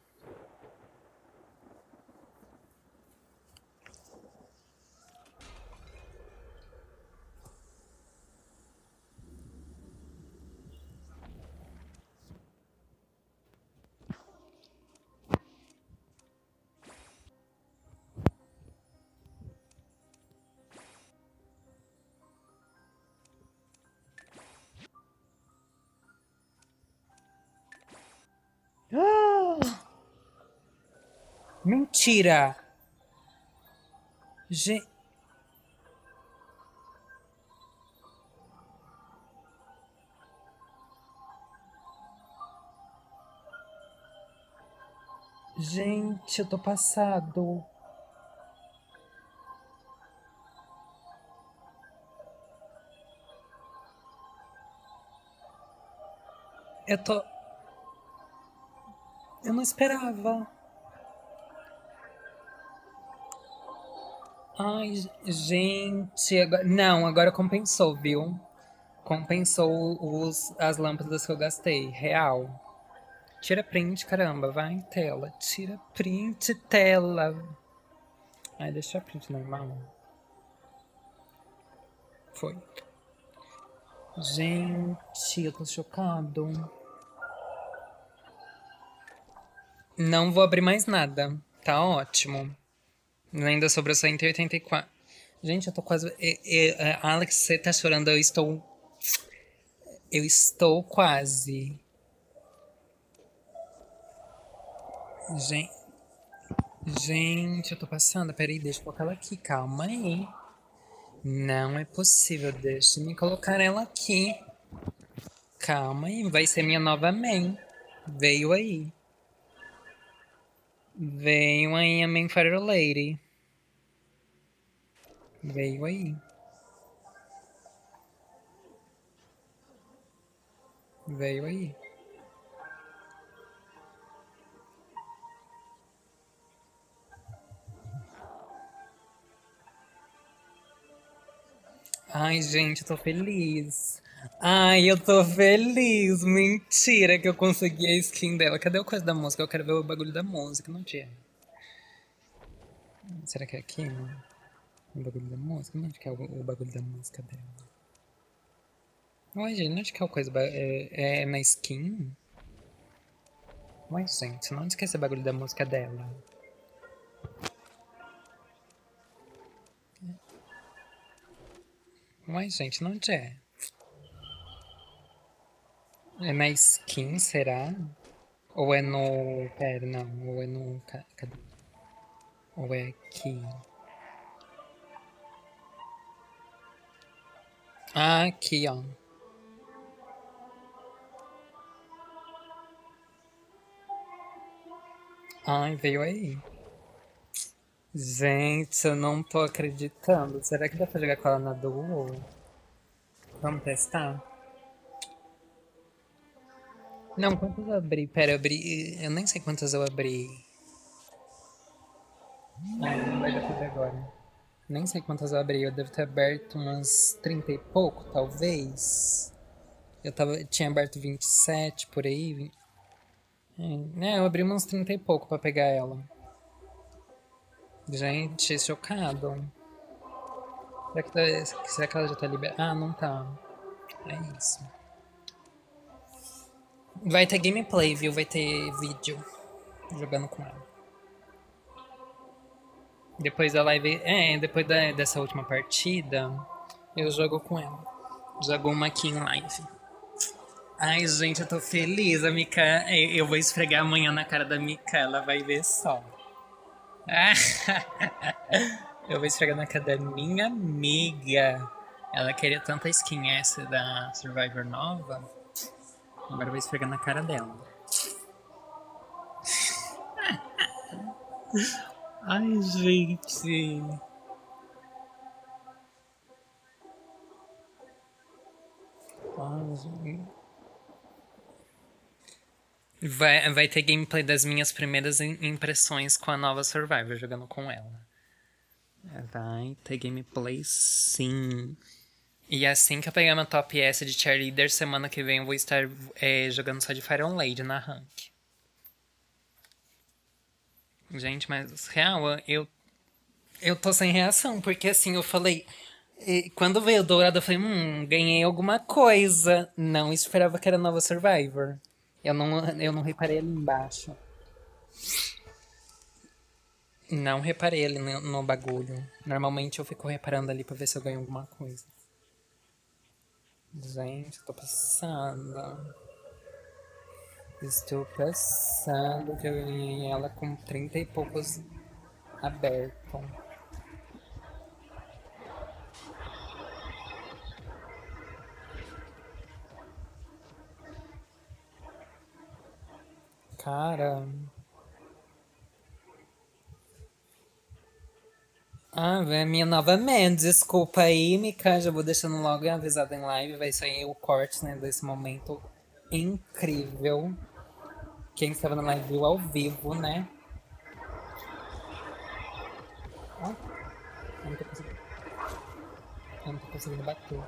Mentira! Gente. Gente, eu tô passado. Eu tô. Eu não esperava. Ai, gente. Não, agora compensou, viu? Compensou as lâmpadas que eu gastei. Real. Tira print, caramba. Vai, tela. Tira print, tela. Ai, deixa a print normal. Foi. Gente, eu tô chocado. Não vou abrir mais nada. Tá ótimo. Ainda sobrou só 184. Gente, eu tô quase. Alex, você tá chorando? Eu estou. Eu estou quase. Gente, gente, eu tô passando. Peraí, deixa eu colocar ela aqui. Calma aí. Não é possível. Deixa-me colocar ela aqui. Calma aí. Vai ser minha nova main. Veio aí. Veio aí a main Fire Lady. Veio aí. Veio aí. Ai, gente, eu tô feliz. Ai, eu tô feliz. Mentira que eu consegui a skin dela. Cadê o coisa da música? Eu quero ver o bagulho da música. Não tinha. Será que é aqui? O bagulho da música? Onde que é o bagulho da música dela? Ué, gente, onde que é o coisa? É na skin? Ué, gente, onde que é esse bagulho da música dela? Ué, gente, onde é? É na skin, será? Ou é no. Pera, não. Ou é no. Cadê? Ou é aqui? Ah, aqui, ó. Ai, veio aí. Gente, eu não tô acreditando. Será que dá pra jogar com ela na Duo? Vamos testar? Não, quantas eu abri? Pera, eu abri. Eu nem sei quantas eu abri. Ai, não vai dar pra ver agora. Nem sei quantas eu abri. Eu devo ter aberto umas 30 e pouco, talvez. Tinha aberto 27 por aí. Eu abri umas 30 e pouco pra pegar ela. Gente, chocado. Será que ela já tá liberada? Ah, não tá. É isso. Vai ter gameplay, viu? Vai ter vídeo jogando com ela. Depois da live. Dessa última partida, eu jogo com ela. Jogo uma aqui em live. Ai, gente, eu tô feliz. A Mika. Eu vou esfregar amanhã na cara da Mika, ela vai ver só. Eu vou esfregar na cara da minha amiga. Ela queria tanta skin essa da Survivor nova. Agora eu vou esfregar na cara dela. Ai, gente. Ai, gente. Vai ter gameplay das minhas primeiras impressões com a nova Survivor, jogando com ela. Vai ter gameplay sim. E assim que eu pegar meu top S de cheerleader, semana que vem eu vou estar jogando só de Fire on Lady na rank. Gente, mas real, eu tô sem reação, porque assim, eu falei. Quando veio o dourado, eu falei, ganhei alguma coisa. Não esperava que era nova Survivor. Eu não reparei ali embaixo. Não reparei ali no bagulho. Normalmente eu fico reparando ali pra ver se eu ganho alguma coisa. Gente, eu tô passando. Estou passando que eu ganhei ela com 30 e poucos aberto. Cara. Ah, é minha novamente. Desculpa aí, Mika. Já vou deixando logo avisado em live. Vai sair o corte, né, desse momento incrível. Quem estava na live viu ao vivo, né? Ó, eu não tô conseguindo. Eu não tô conseguindo bater.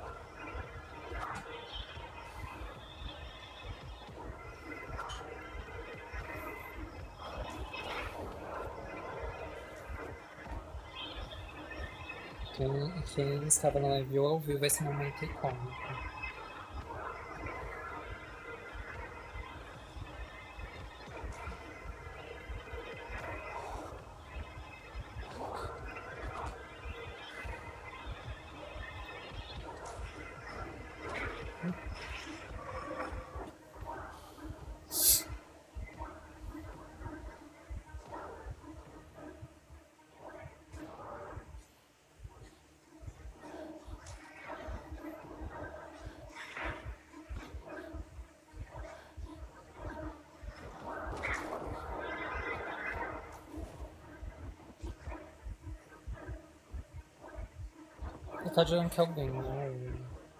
Quem estava na live viu ao vivo esse momento icônico. Eu tô dizendo que alguém, né?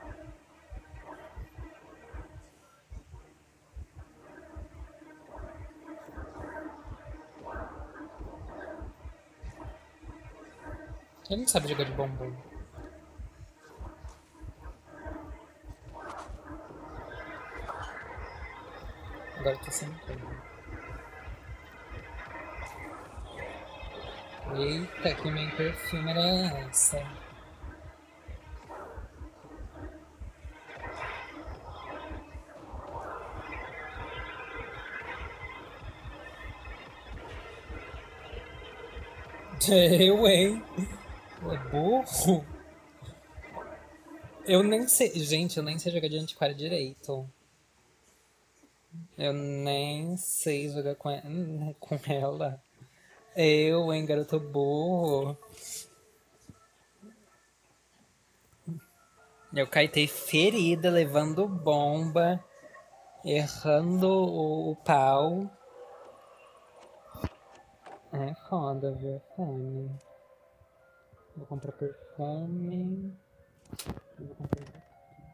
Ele não sabe jogar de bombom. Agora eu tô sentando. Eita, que minha perfume era essa? Eu, hein? É burro? Eu nem sei. Gente, eu nem sei jogar de antiquário direito. Eu nem sei jogar com ela. Eu, hein, garoto burro. Eu caetei ferida, levando bomba, errando o pau. É foda, viu? É foda. Vou comprar perfume. Vou comprar...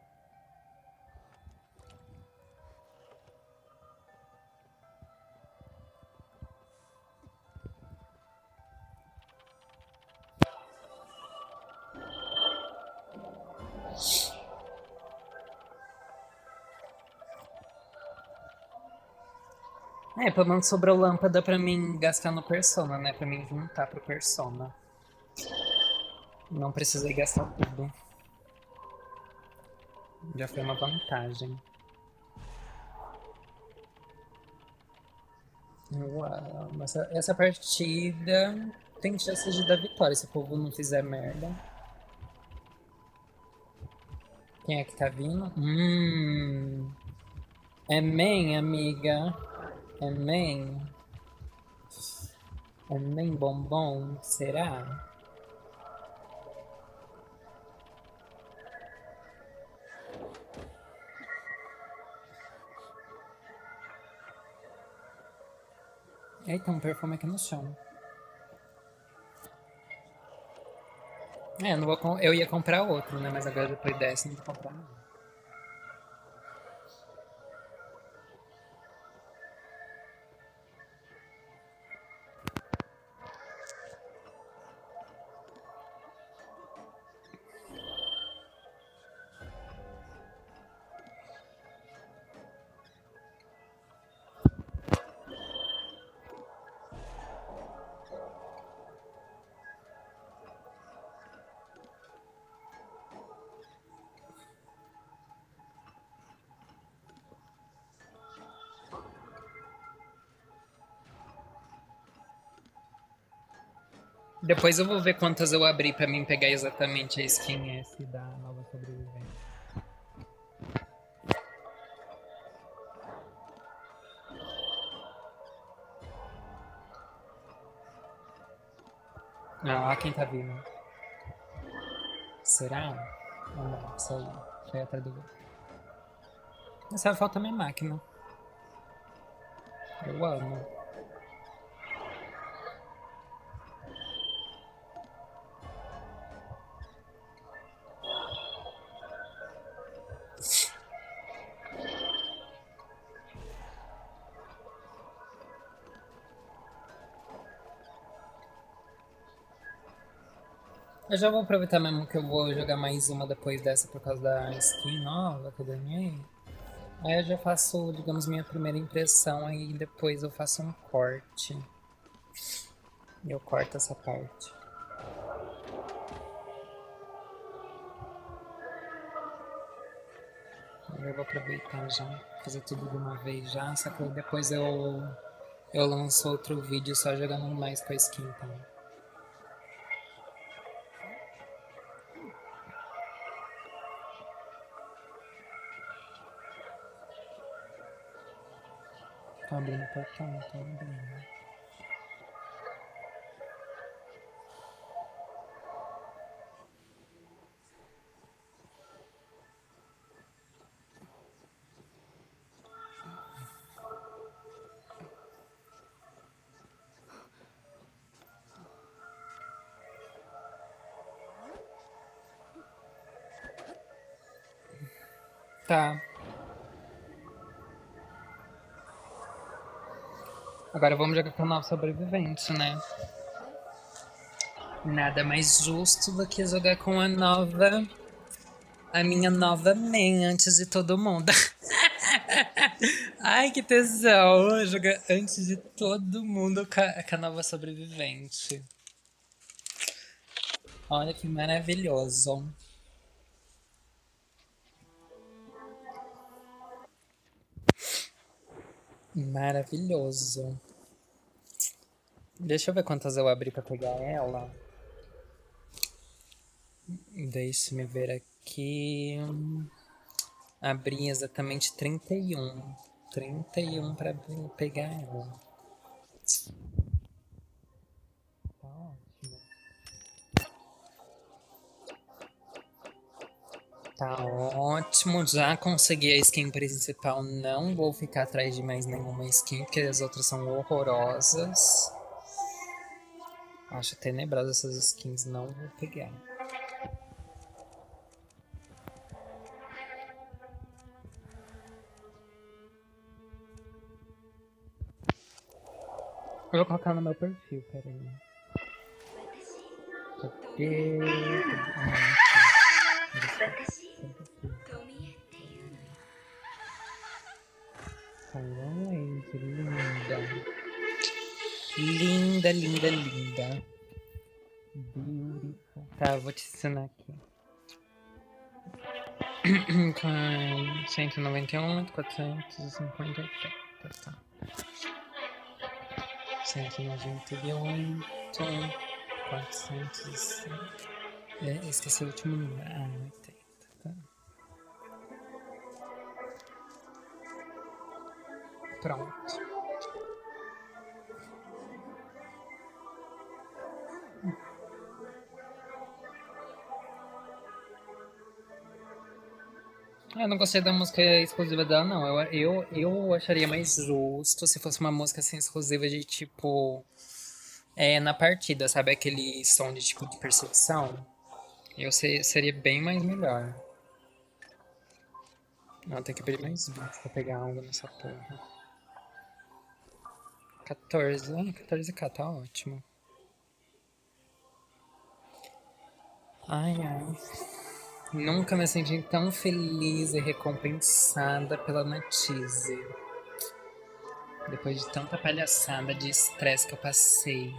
É, pelo menos sobrou lâmpada pra mim gastar no Persona, né? Pra mim juntar pro Persona. Não precisei gastar tudo. Já foi uma vantagem. Uau, mas essa partida tem chance de dar vitória se o povo não fizer merda. Quem é que tá vindo? É main, amiga. É main. É main bombom. Será? Eita, um perfume aqui no chão. É, não vou eu ia comprar outro, né? Mas agora depois dessa não vou comprar nada. Depois eu vou ver quantas eu abri pra mim pegar exatamente a skin S da nova sobrevivente. Ah, quem tá vindo? Será? Ou não? Isso aí. Foi atrás do... Essa falta minha máquina. Eu amo. Eu já vou aproveitar mesmo que eu vou jogar mais uma depois dessa por causa da skin nova que eu ganhei. Aí eu já faço, digamos, minha primeira impressão aí depois eu faço um corte. Eu corto essa parte. Eu vou aproveitar já, fazer tudo de uma vez já, só que depois eu lanço outro vídeo só jogando mais com a skin também. Tô abrindo o portão, tô abrindo. Tá. Agora vamos jogar com o novo sobrevivente, né? Nada mais justo do que jogar com a nova. A minha nova main antes de todo mundo. Ai, que tesão! Jogar antes de todo mundo com a nova sobrevivente. Olha que maravilhoso. Maravilhoso. Deixa eu ver quantas eu abri pra pegar ela. Deixa-me ver aqui. Abri exatamente 31. 31 pra pegar ela. Tá ótimo. Tá ótimo, já consegui a skin principal. Não vou ficar atrás de mais nenhuma skin, porque as outras são horrorosas. Acho tenebrosa essas skins, não vou pegar. Eu vou colocar no meu perfil, peraí. Cadê? Ai, que linda. Linda, linda, linda. Beautiful. Tá, eu vou te ensinar aqui. Com 191, 458. Tá. 198, 400. Esqueci o último número. 80. Tá. Pronto. Eu não gostei da música exclusiva dela, não. Eu acharia mais justo se fosse uma música assim exclusiva de tipo. Na partida, sabe? Aquele som de tipo de perseguição. Seria bem mais melhor. Não, tem que abrir mais 20 pra pegar algo nessa porra. 14. 14k, tá ótimo. Ai, ai. Nunca me senti tão feliz e recompensada pela Matisse. Depois de tanta palhaçada de estresse que eu passei.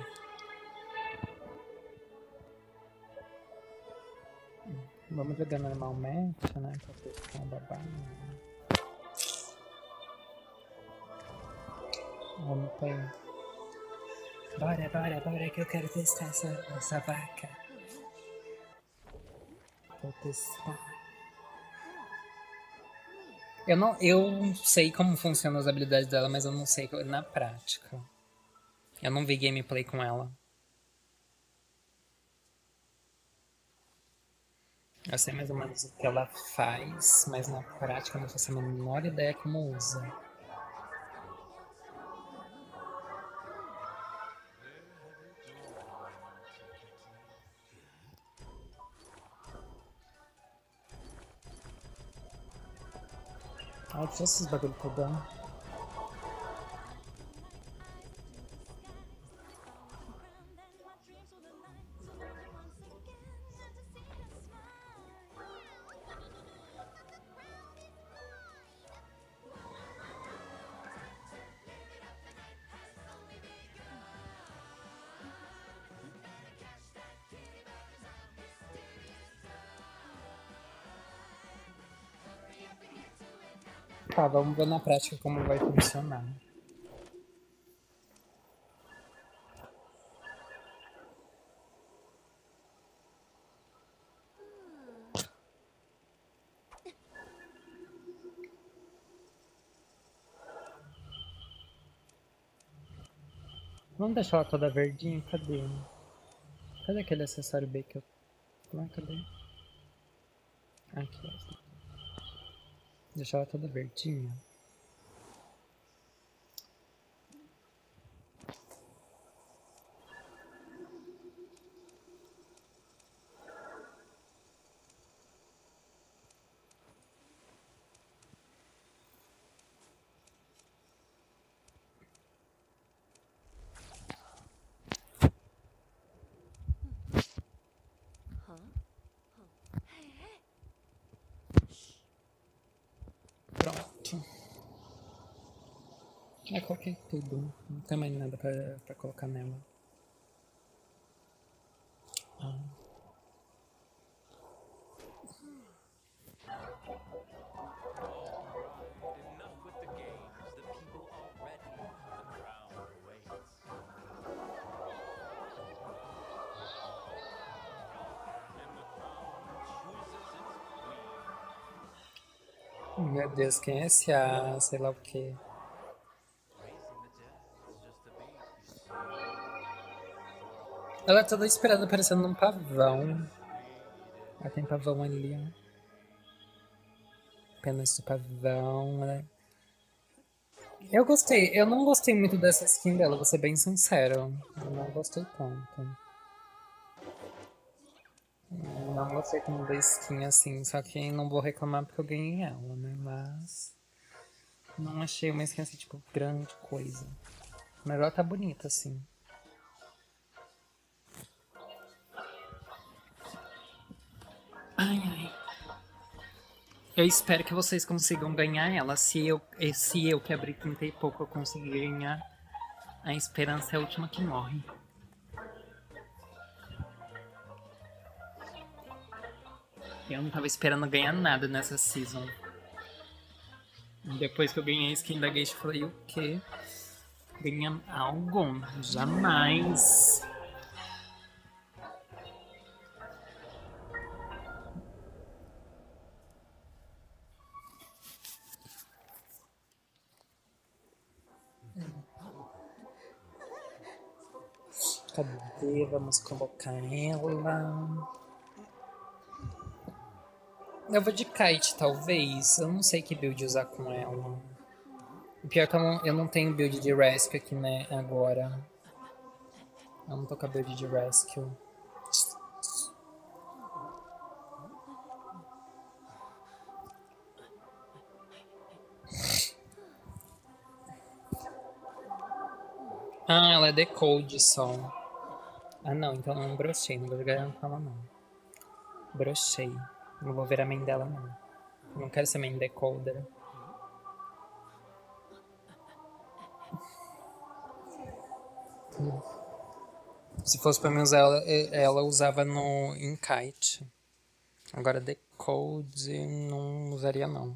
Vamos jogar normalmente, né? Pra testar babado. Vamos pra aí. Bora que eu quero testar essa vaca. Vou testar. Eu sei como funcionam as habilidades dela, mas eu não sei na prática. Eu não vi gameplay com ela. Eu sei mais ou menos o que ela faz, mas na prática eu não faço a menor ideia como usa. Ai, deixa esses bagulho que eu dou. Tá, vamos ver na prática como vai funcionar. Vamos deixar ela toda verdinha? Cadê? Cadê aquele acessório B que eu... cadê? Aqui, ó. Deixar ela toda verdinha. Pronto. Coloquei tudo. Não tem mais nada pra colocar nela. Meu Deus, quem é esse sei lá o que? Ela é toda esperada parecendo um pavão. Ah, tem pavão ali, ó. Apenas de pavão, né? Eu gostei. Eu não gostei muito dessa skin dela, vou ser bem sincero. Eu não gostei tanto. Eu não gostei tanto da skin assim, só que não vou reclamar porque eu ganhei ela, né? Mas não achei uma skin assim, tipo, grande coisa. Mas ela tá bonita, assim. Ai, ai. Eu espero que vocês consigam ganhar ela. Se eu que abri 30 e pouco eu conseguir ganhar, a esperança é a última que morre. Eu não tava esperando ganhar nada nessa season. Depois que eu ganhei a skin da Geisha, eu falei, o quê? Ganhar algo? Jamais. Cadê? Vamos colocar ela. Eu vou de Kite, talvez. Eu não sei que build usar com ela. O pior é que eu não tenho build de Rescue aqui, né, agora. Eu não tô com a build de Rescue. Ah, ela é Decode só. Ah, não, então eu não brochei. Não vou jogar ela com ela, não. Brochei. Não vou ver a main dela, não. Eu não quero ser main Decoder. Se fosse pra mim usar ela, ela usava no em Kite. Agora Decode não usaria, não.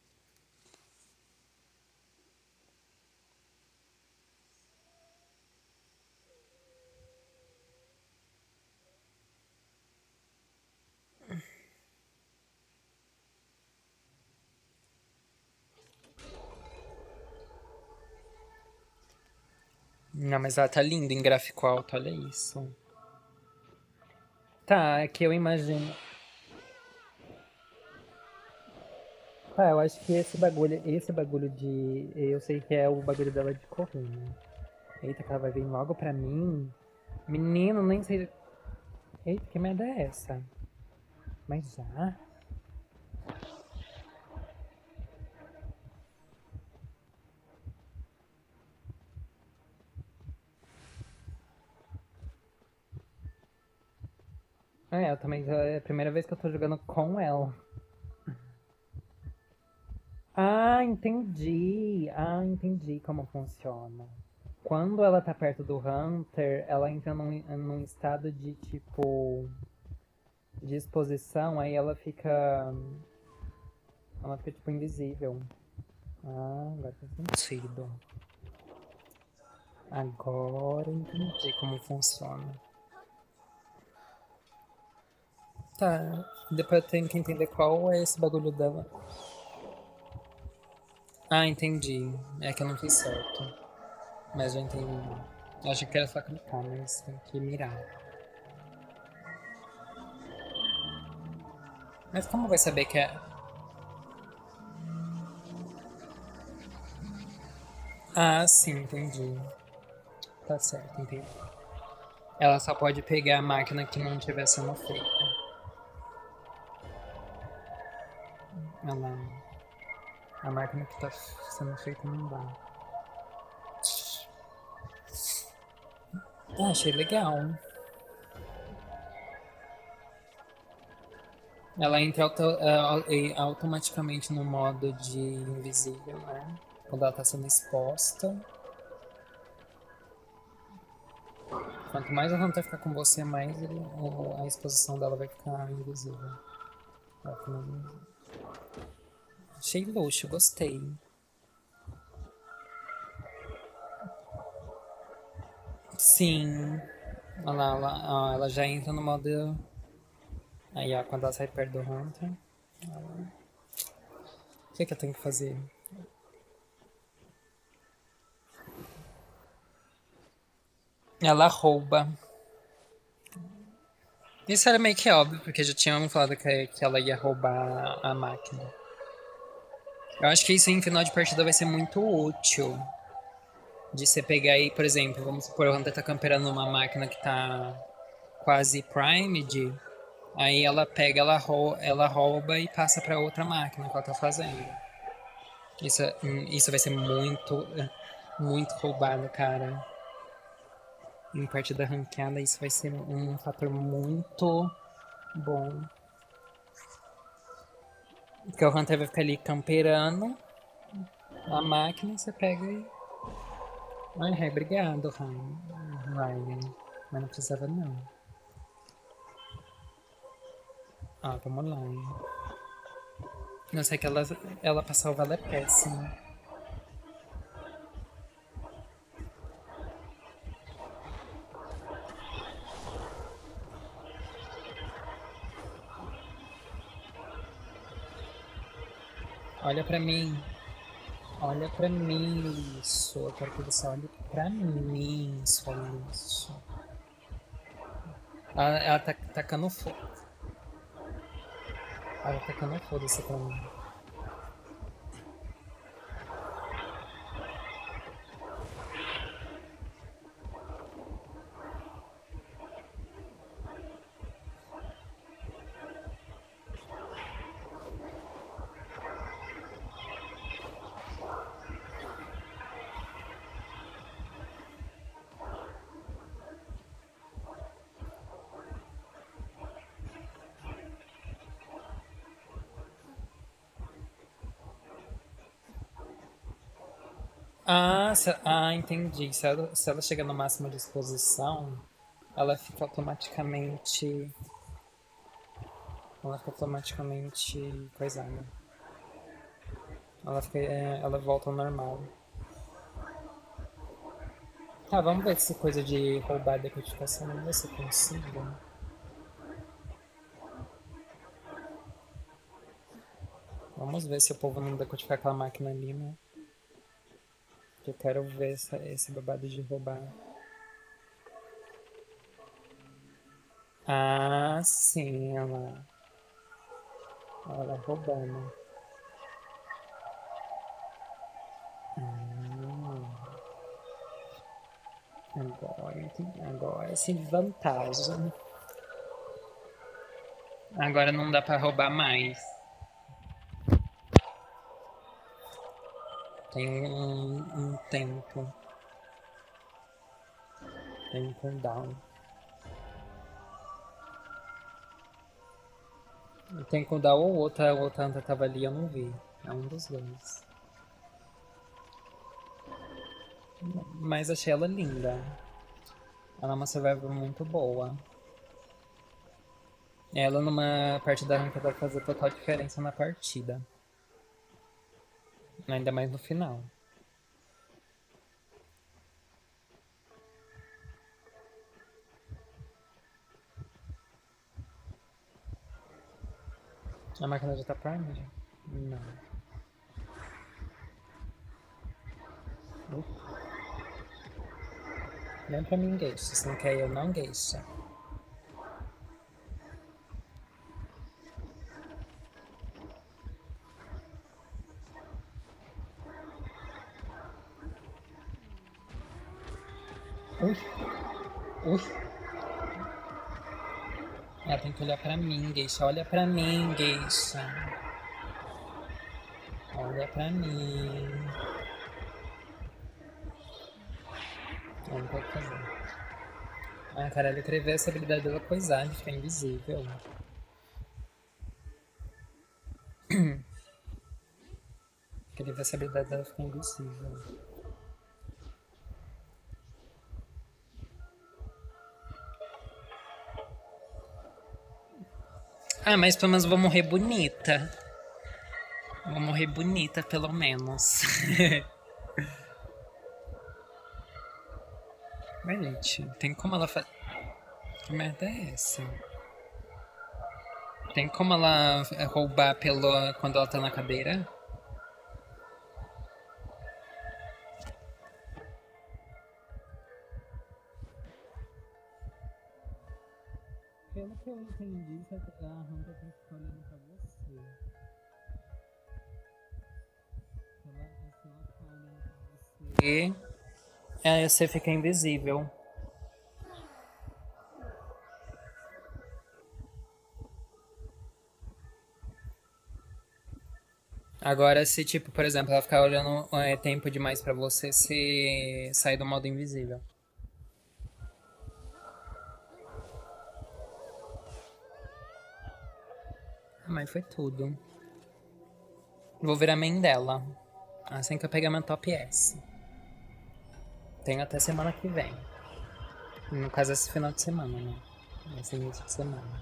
Não, mas ela tá linda em gráfico alto, olha isso. Tá, é que eu imagino. Tá, eu acho que esse bagulho de. Eu sei que é o bagulho dela de correr, né? Eita, que ela vai vir logo pra mim. Menino, nem sei. Eita, que merda é essa? Mas já? Eu também. É a primeira vez que eu tô jogando com ela. Ah, entendi. Ah, entendi como funciona. Quando ela tá perto do Hunter, ela entra num estado de tipo. De exposição, aí ela fica. Ela fica tipo invisível. Ah, agora faz sentido. Agora entendi como funciona. Tá, depois eu tenho que entender qual é esse bagulho dela. Ah, entendi. É que eu não fiz certo. Mas eu entendi. Eu achei que era só clicar, mas tem que mirar. Mas como vai saber que é. Ah, sim, entendi. Tá certo, entendi. Ela só pode pegar a máquina que não estiver sendo feita. Ela. A máquina que tá sendo feita não dá. Ah, achei legal. Ela entra automaticamente no modo de invisível, né? Quando ela tá sendo exposta. Quanto mais o Hunter ficar com você, mais a exposição dela vai ficar invisível. Achei luxo, gostei. Sim. Olha lá, ela já entra no modo. Aí, ó, quando ela sai perto do Hunter. O que eu tenho que fazer? Ela rouba. Isso era meio que óbvio, porque já tinham falado que ela ia roubar a máquina. Eu acho que isso em final de partida vai ser muito útil. De você pegar aí, por exemplo, vamos supor, o Hunter tá camperando numa máquina que tá quase primed. Aí ela pega, ela rouba e passa pra outra máquina que ela tá fazendo. Isso vai ser muito roubado, cara. Em partida ranqueada, isso vai ser um fator muito bom. Porque o Hunter vai ficar ali camperando a máquina e você pega e. Ai, obrigado, Ryan. Mas não precisava não. Ah, vamos lá. Não sei que ela pra salvar ela é péssima. Olha pra mim. Olha pra mim, isso. Eu quero que você olhe pra mim, sua lixo. Ela tá tacando fogo. Ela tá tacando foda-se pra mim. Entendi. Se ela chega no máximo de exposição, ela fica automaticamente. Ela fica automaticamente coisada. Ela volta ao normal. Tá, vamos ver se coisa de roubar a decodificação. Vamos ver se eu consigo. Vamos ver se o povo não decodificar aquela máquina ali, né? Que eu quero ver esse babado de roubar. Ah, sim, ela vai roubando. Agora, entendi. Agora sim, vantagem. Agora não dá pra roubar mais. Tem um tempo. Tem um cooldown. Tem cooldown ou outra anta tava ali, eu não vi. É um dos dois. Mas achei ela linda. Ela é uma survivor muito boa. Ela numa partida ranked vai fazer total diferença na partida. Ainda mais no final. A máquina já tá primed? Não. Vem pra mim, Geisha. Se não quer eu, não, Geisha. Ui, ui. Ela tem que olhar pra mim, Geisha. Olha pra mim, Geisha. Olha pra mim. Eu não pode fazer. Ah, caralho, eu queria ver essa habilidade dela coisar, de ficar invisível. Queria ver essa habilidade dela ficar invisível. Ah, mas pelo menos vou morrer bonita. Vou morrer bonita, pelo menos. Mas, gente, tem como ela fazer. Que merda é essa? Tem como ela roubar quando ela tá na cadeira? Pelo que eu entendi, a Hunter tem que ficar olhando pra você. você fica invisível. Agora, se, tipo, por exemplo, ela ficar olhando tempo demais pra você, se sair do modo invisível. Mas foi tudo. Vou virar main dela. Assim que eu pegar meu top S. Tenho até semana que vem. No caso, esse final de semana, né? Esse início de semana.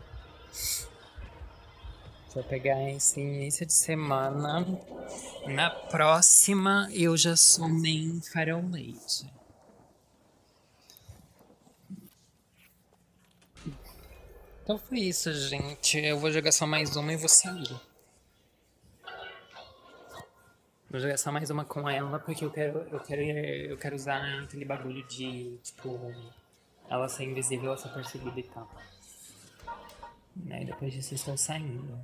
Se eu pegar esse início de semana, na próxima eu já sou main farol leite. Então foi isso, gente. Eu vou jogar só mais uma e vou sair. Vou jogar só mais uma com ela porque eu quero usar aquele bagulho de, tipo, ela ser invisível, ela ser percebida e tal. Aí depois disso estou saindo.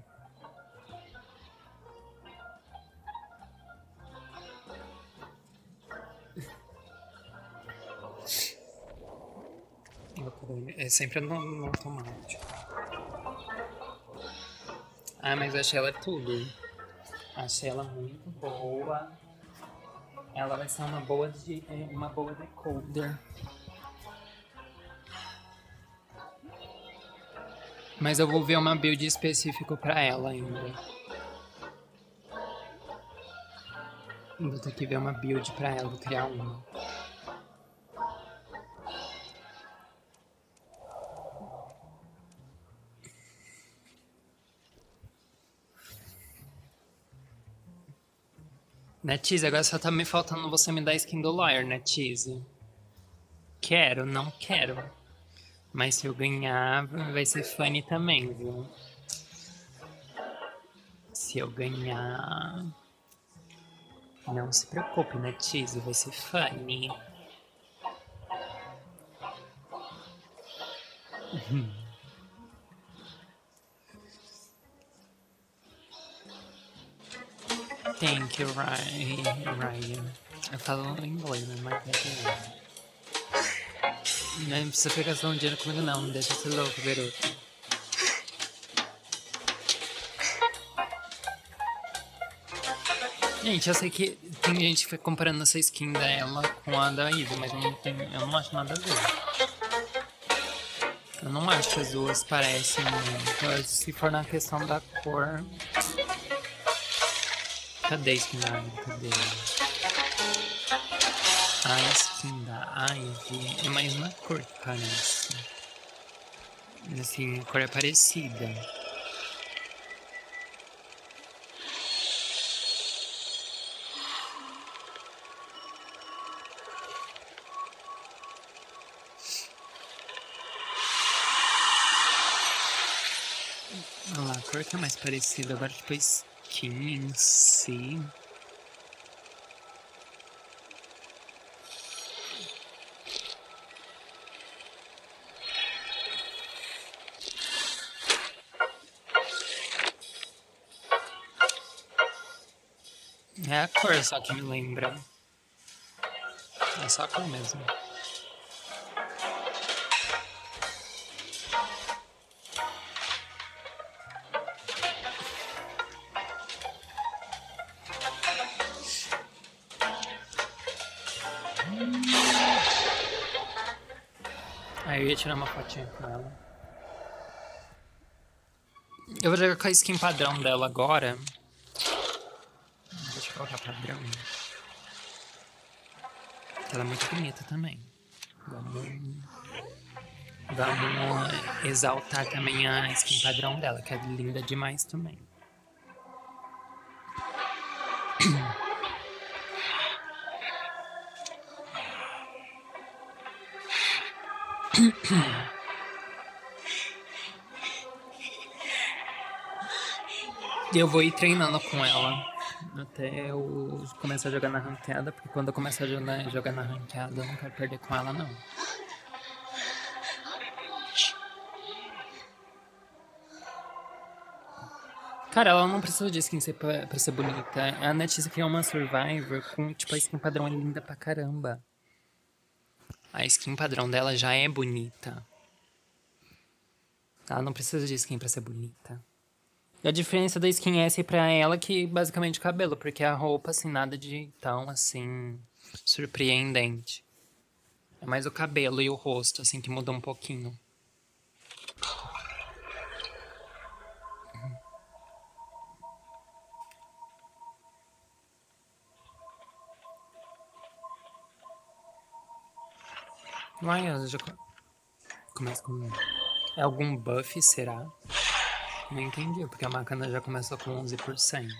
É sempre no automático. Ah, mas achei ela tudo. Achei ela muito boa. Ela vai ser uma boa decoder. Mas eu vou ver uma build específica pra ela ainda. Vou ter que ver uma build pra ela, vou criar uma. NetEase, agora só tá me faltando você me dar skin do Lawyer, NetEase. Quero, não quero. Mas se eu ganhar, vai ser funny também, viu? Se eu ganhar... Não se preocupe, NetEase, vai ser funny. Thank you, Ryan. Eu falo inglês, né? Mas é que não precisa ficar gastando dinheiro comigo não, me deixa ser louco, garoto. Gente, eu sei que tem gente que fica comparando essa skin dela com a da Eve, mas eu não acho nada a ver. Eu não acho que as duas parecem muito. Se for na questão da cor... Cadê a skin da Eve? Cadê? A skin da Ivy é mais na cor que parece. Assim, a cor é parecida. Olha lá, a cor que é mais parecida. Agora, tipo, a skin em si... É a cor só que me lembra. É só a cor mesmo. Aí eu ia tirar uma fotinha com ela. Eu vou jogar com a skin padrão dela agora. Deixa eu colocar padrão. Ela é muito bonita também. Vamos exaltar também a skin padrão dela, que é linda demais também. E eu vou ir treinando com ela até eu começar a jogar na ranqueada, porque quando eu começar a jogar na ranqueada eu não quero perder com ela não. Cara, ela não precisa de skin pra ser bonita. A Netissa criou uma Survivor com, tipo, a skin padrão é linda pra caramba. A skin padrão dela já é bonita. Ela não precisa de skin pra ser bonita. E a diferença da skin S pra ela é que basicamente cabelo, porque a roupa, assim, nada de tão, assim, surpreendente. É mais o cabelo e o rosto, assim, que muda um pouquinho. Vai, ela já começa com... É algum buff, será? Não entendi, porque a máquina já começou com 11%.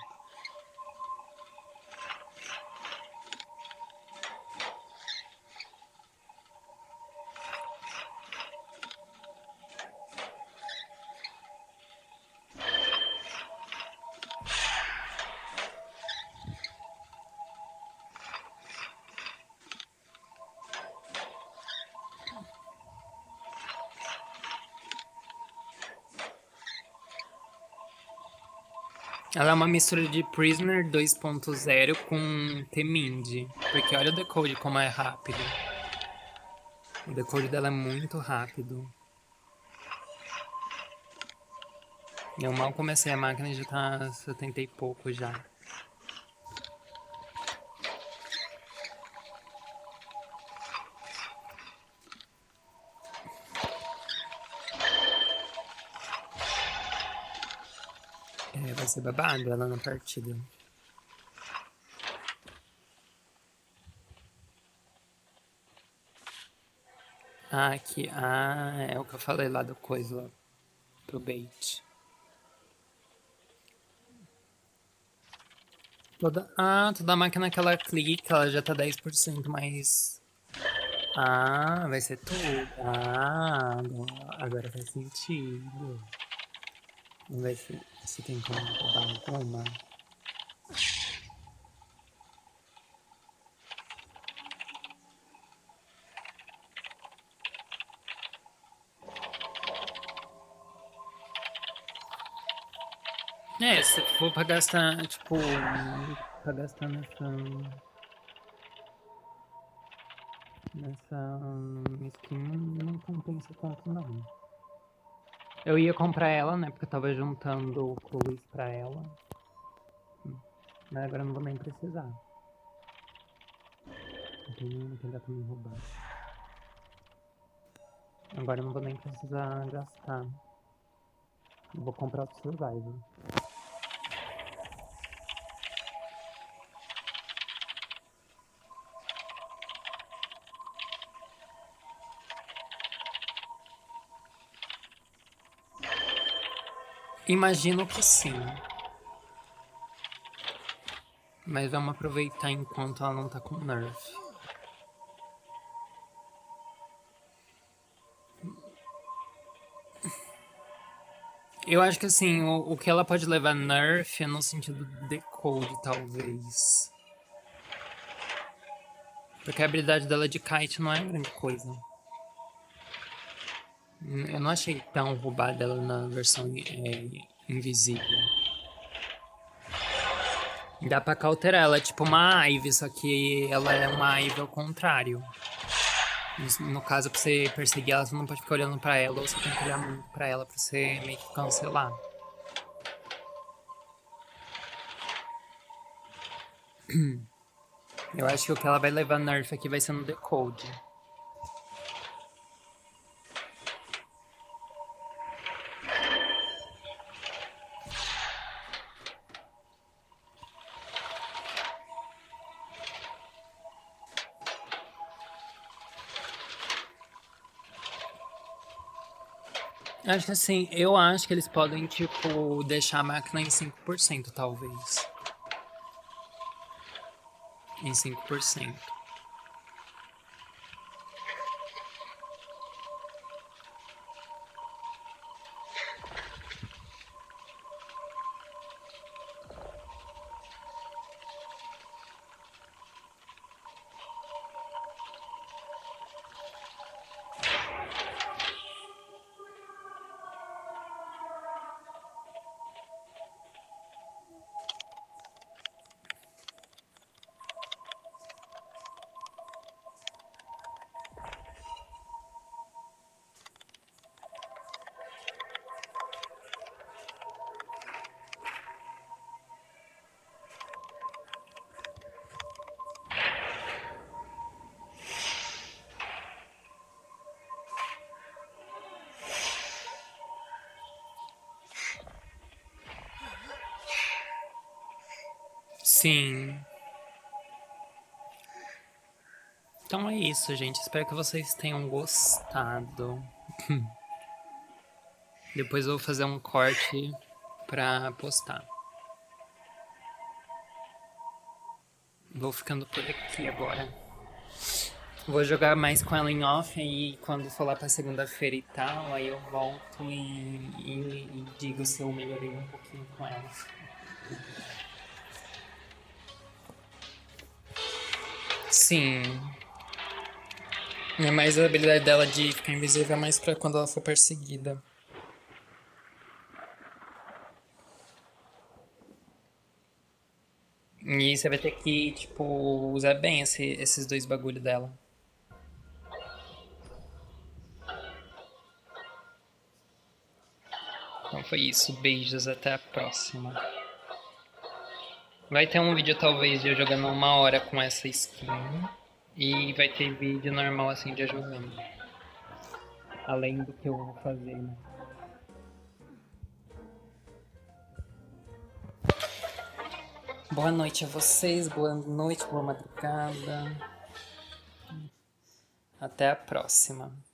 Ela é uma mistura de Prisoner 2.0 com Temind. Porque olha o decode como é rápido. O decode dela é muito rápido. Eu mal comecei a máquina e já tá 70 e pouco já. É, vai ser babado ela na partida. Ah, aqui. Ah, é o que eu falei lá do coisa lá. Pro bait. Toda máquina que ela clica, ela já tá 10% mais. Ah, vai ser tudo. Ah, agora faz sentido. Vamos ver se tem como roubar alguma. É, se for pra gastar, tipo, pra gastar nessa skin, não compensa tanto não. Eu ia comprar ela, né, porque eu tava juntando clues pra ela. Mas agora eu não vou nem precisar. Não tem nenhuma que dá pra me roubar. Agora eu não vou nem precisar gastar. Eu vou comprar o Survivor. Imagino que sim. Mas vamos aproveitar enquanto ela não tá com nerf. Eu acho que assim, o que ela pode levar nerf é no sentido do decode, talvez. Porque a habilidade dela de kite não é grande coisa. Eu não achei tão roubada ela na versão invisível. Dá pra cauterar, ela é tipo uma Ivy, só que ela é uma Ivy ao contrário. No caso, pra você perseguir ela, você não pode ficar olhando pra ela, ou você tem que olhar muito pra ela pra você meio que cancelar. Eu acho que o que ela vai levar nerf aqui vai ser no decode. Acho que assim, eu acho que eles podem, tipo, deixar a máquina em 5%, talvez. Em 5%. Sim. Então é isso, gente. Espero que vocês tenham gostado. Depois eu vou fazer um corte pra postar. Vou ficando por aqui agora. Vou jogar mais com ela em off e quando for lá pra segunda-feira e tal, aí eu volto e digo se eu melhorei um pouquinho com ela. Sim. É mais a habilidade dela de ficar invisível é mais pra quando ela for perseguida. E você vai ter que, tipo, usar bem esses dois bagulho dela. Então foi isso. Beijos, até a próxima. Vai ter um vídeo talvez de eu jogando 1 hora com essa skin. E vai ter vídeo normal assim de eu jogando. Além do que eu vou fazer, né? Boa noite a vocês, boa noite, boa madrugada. Até a próxima.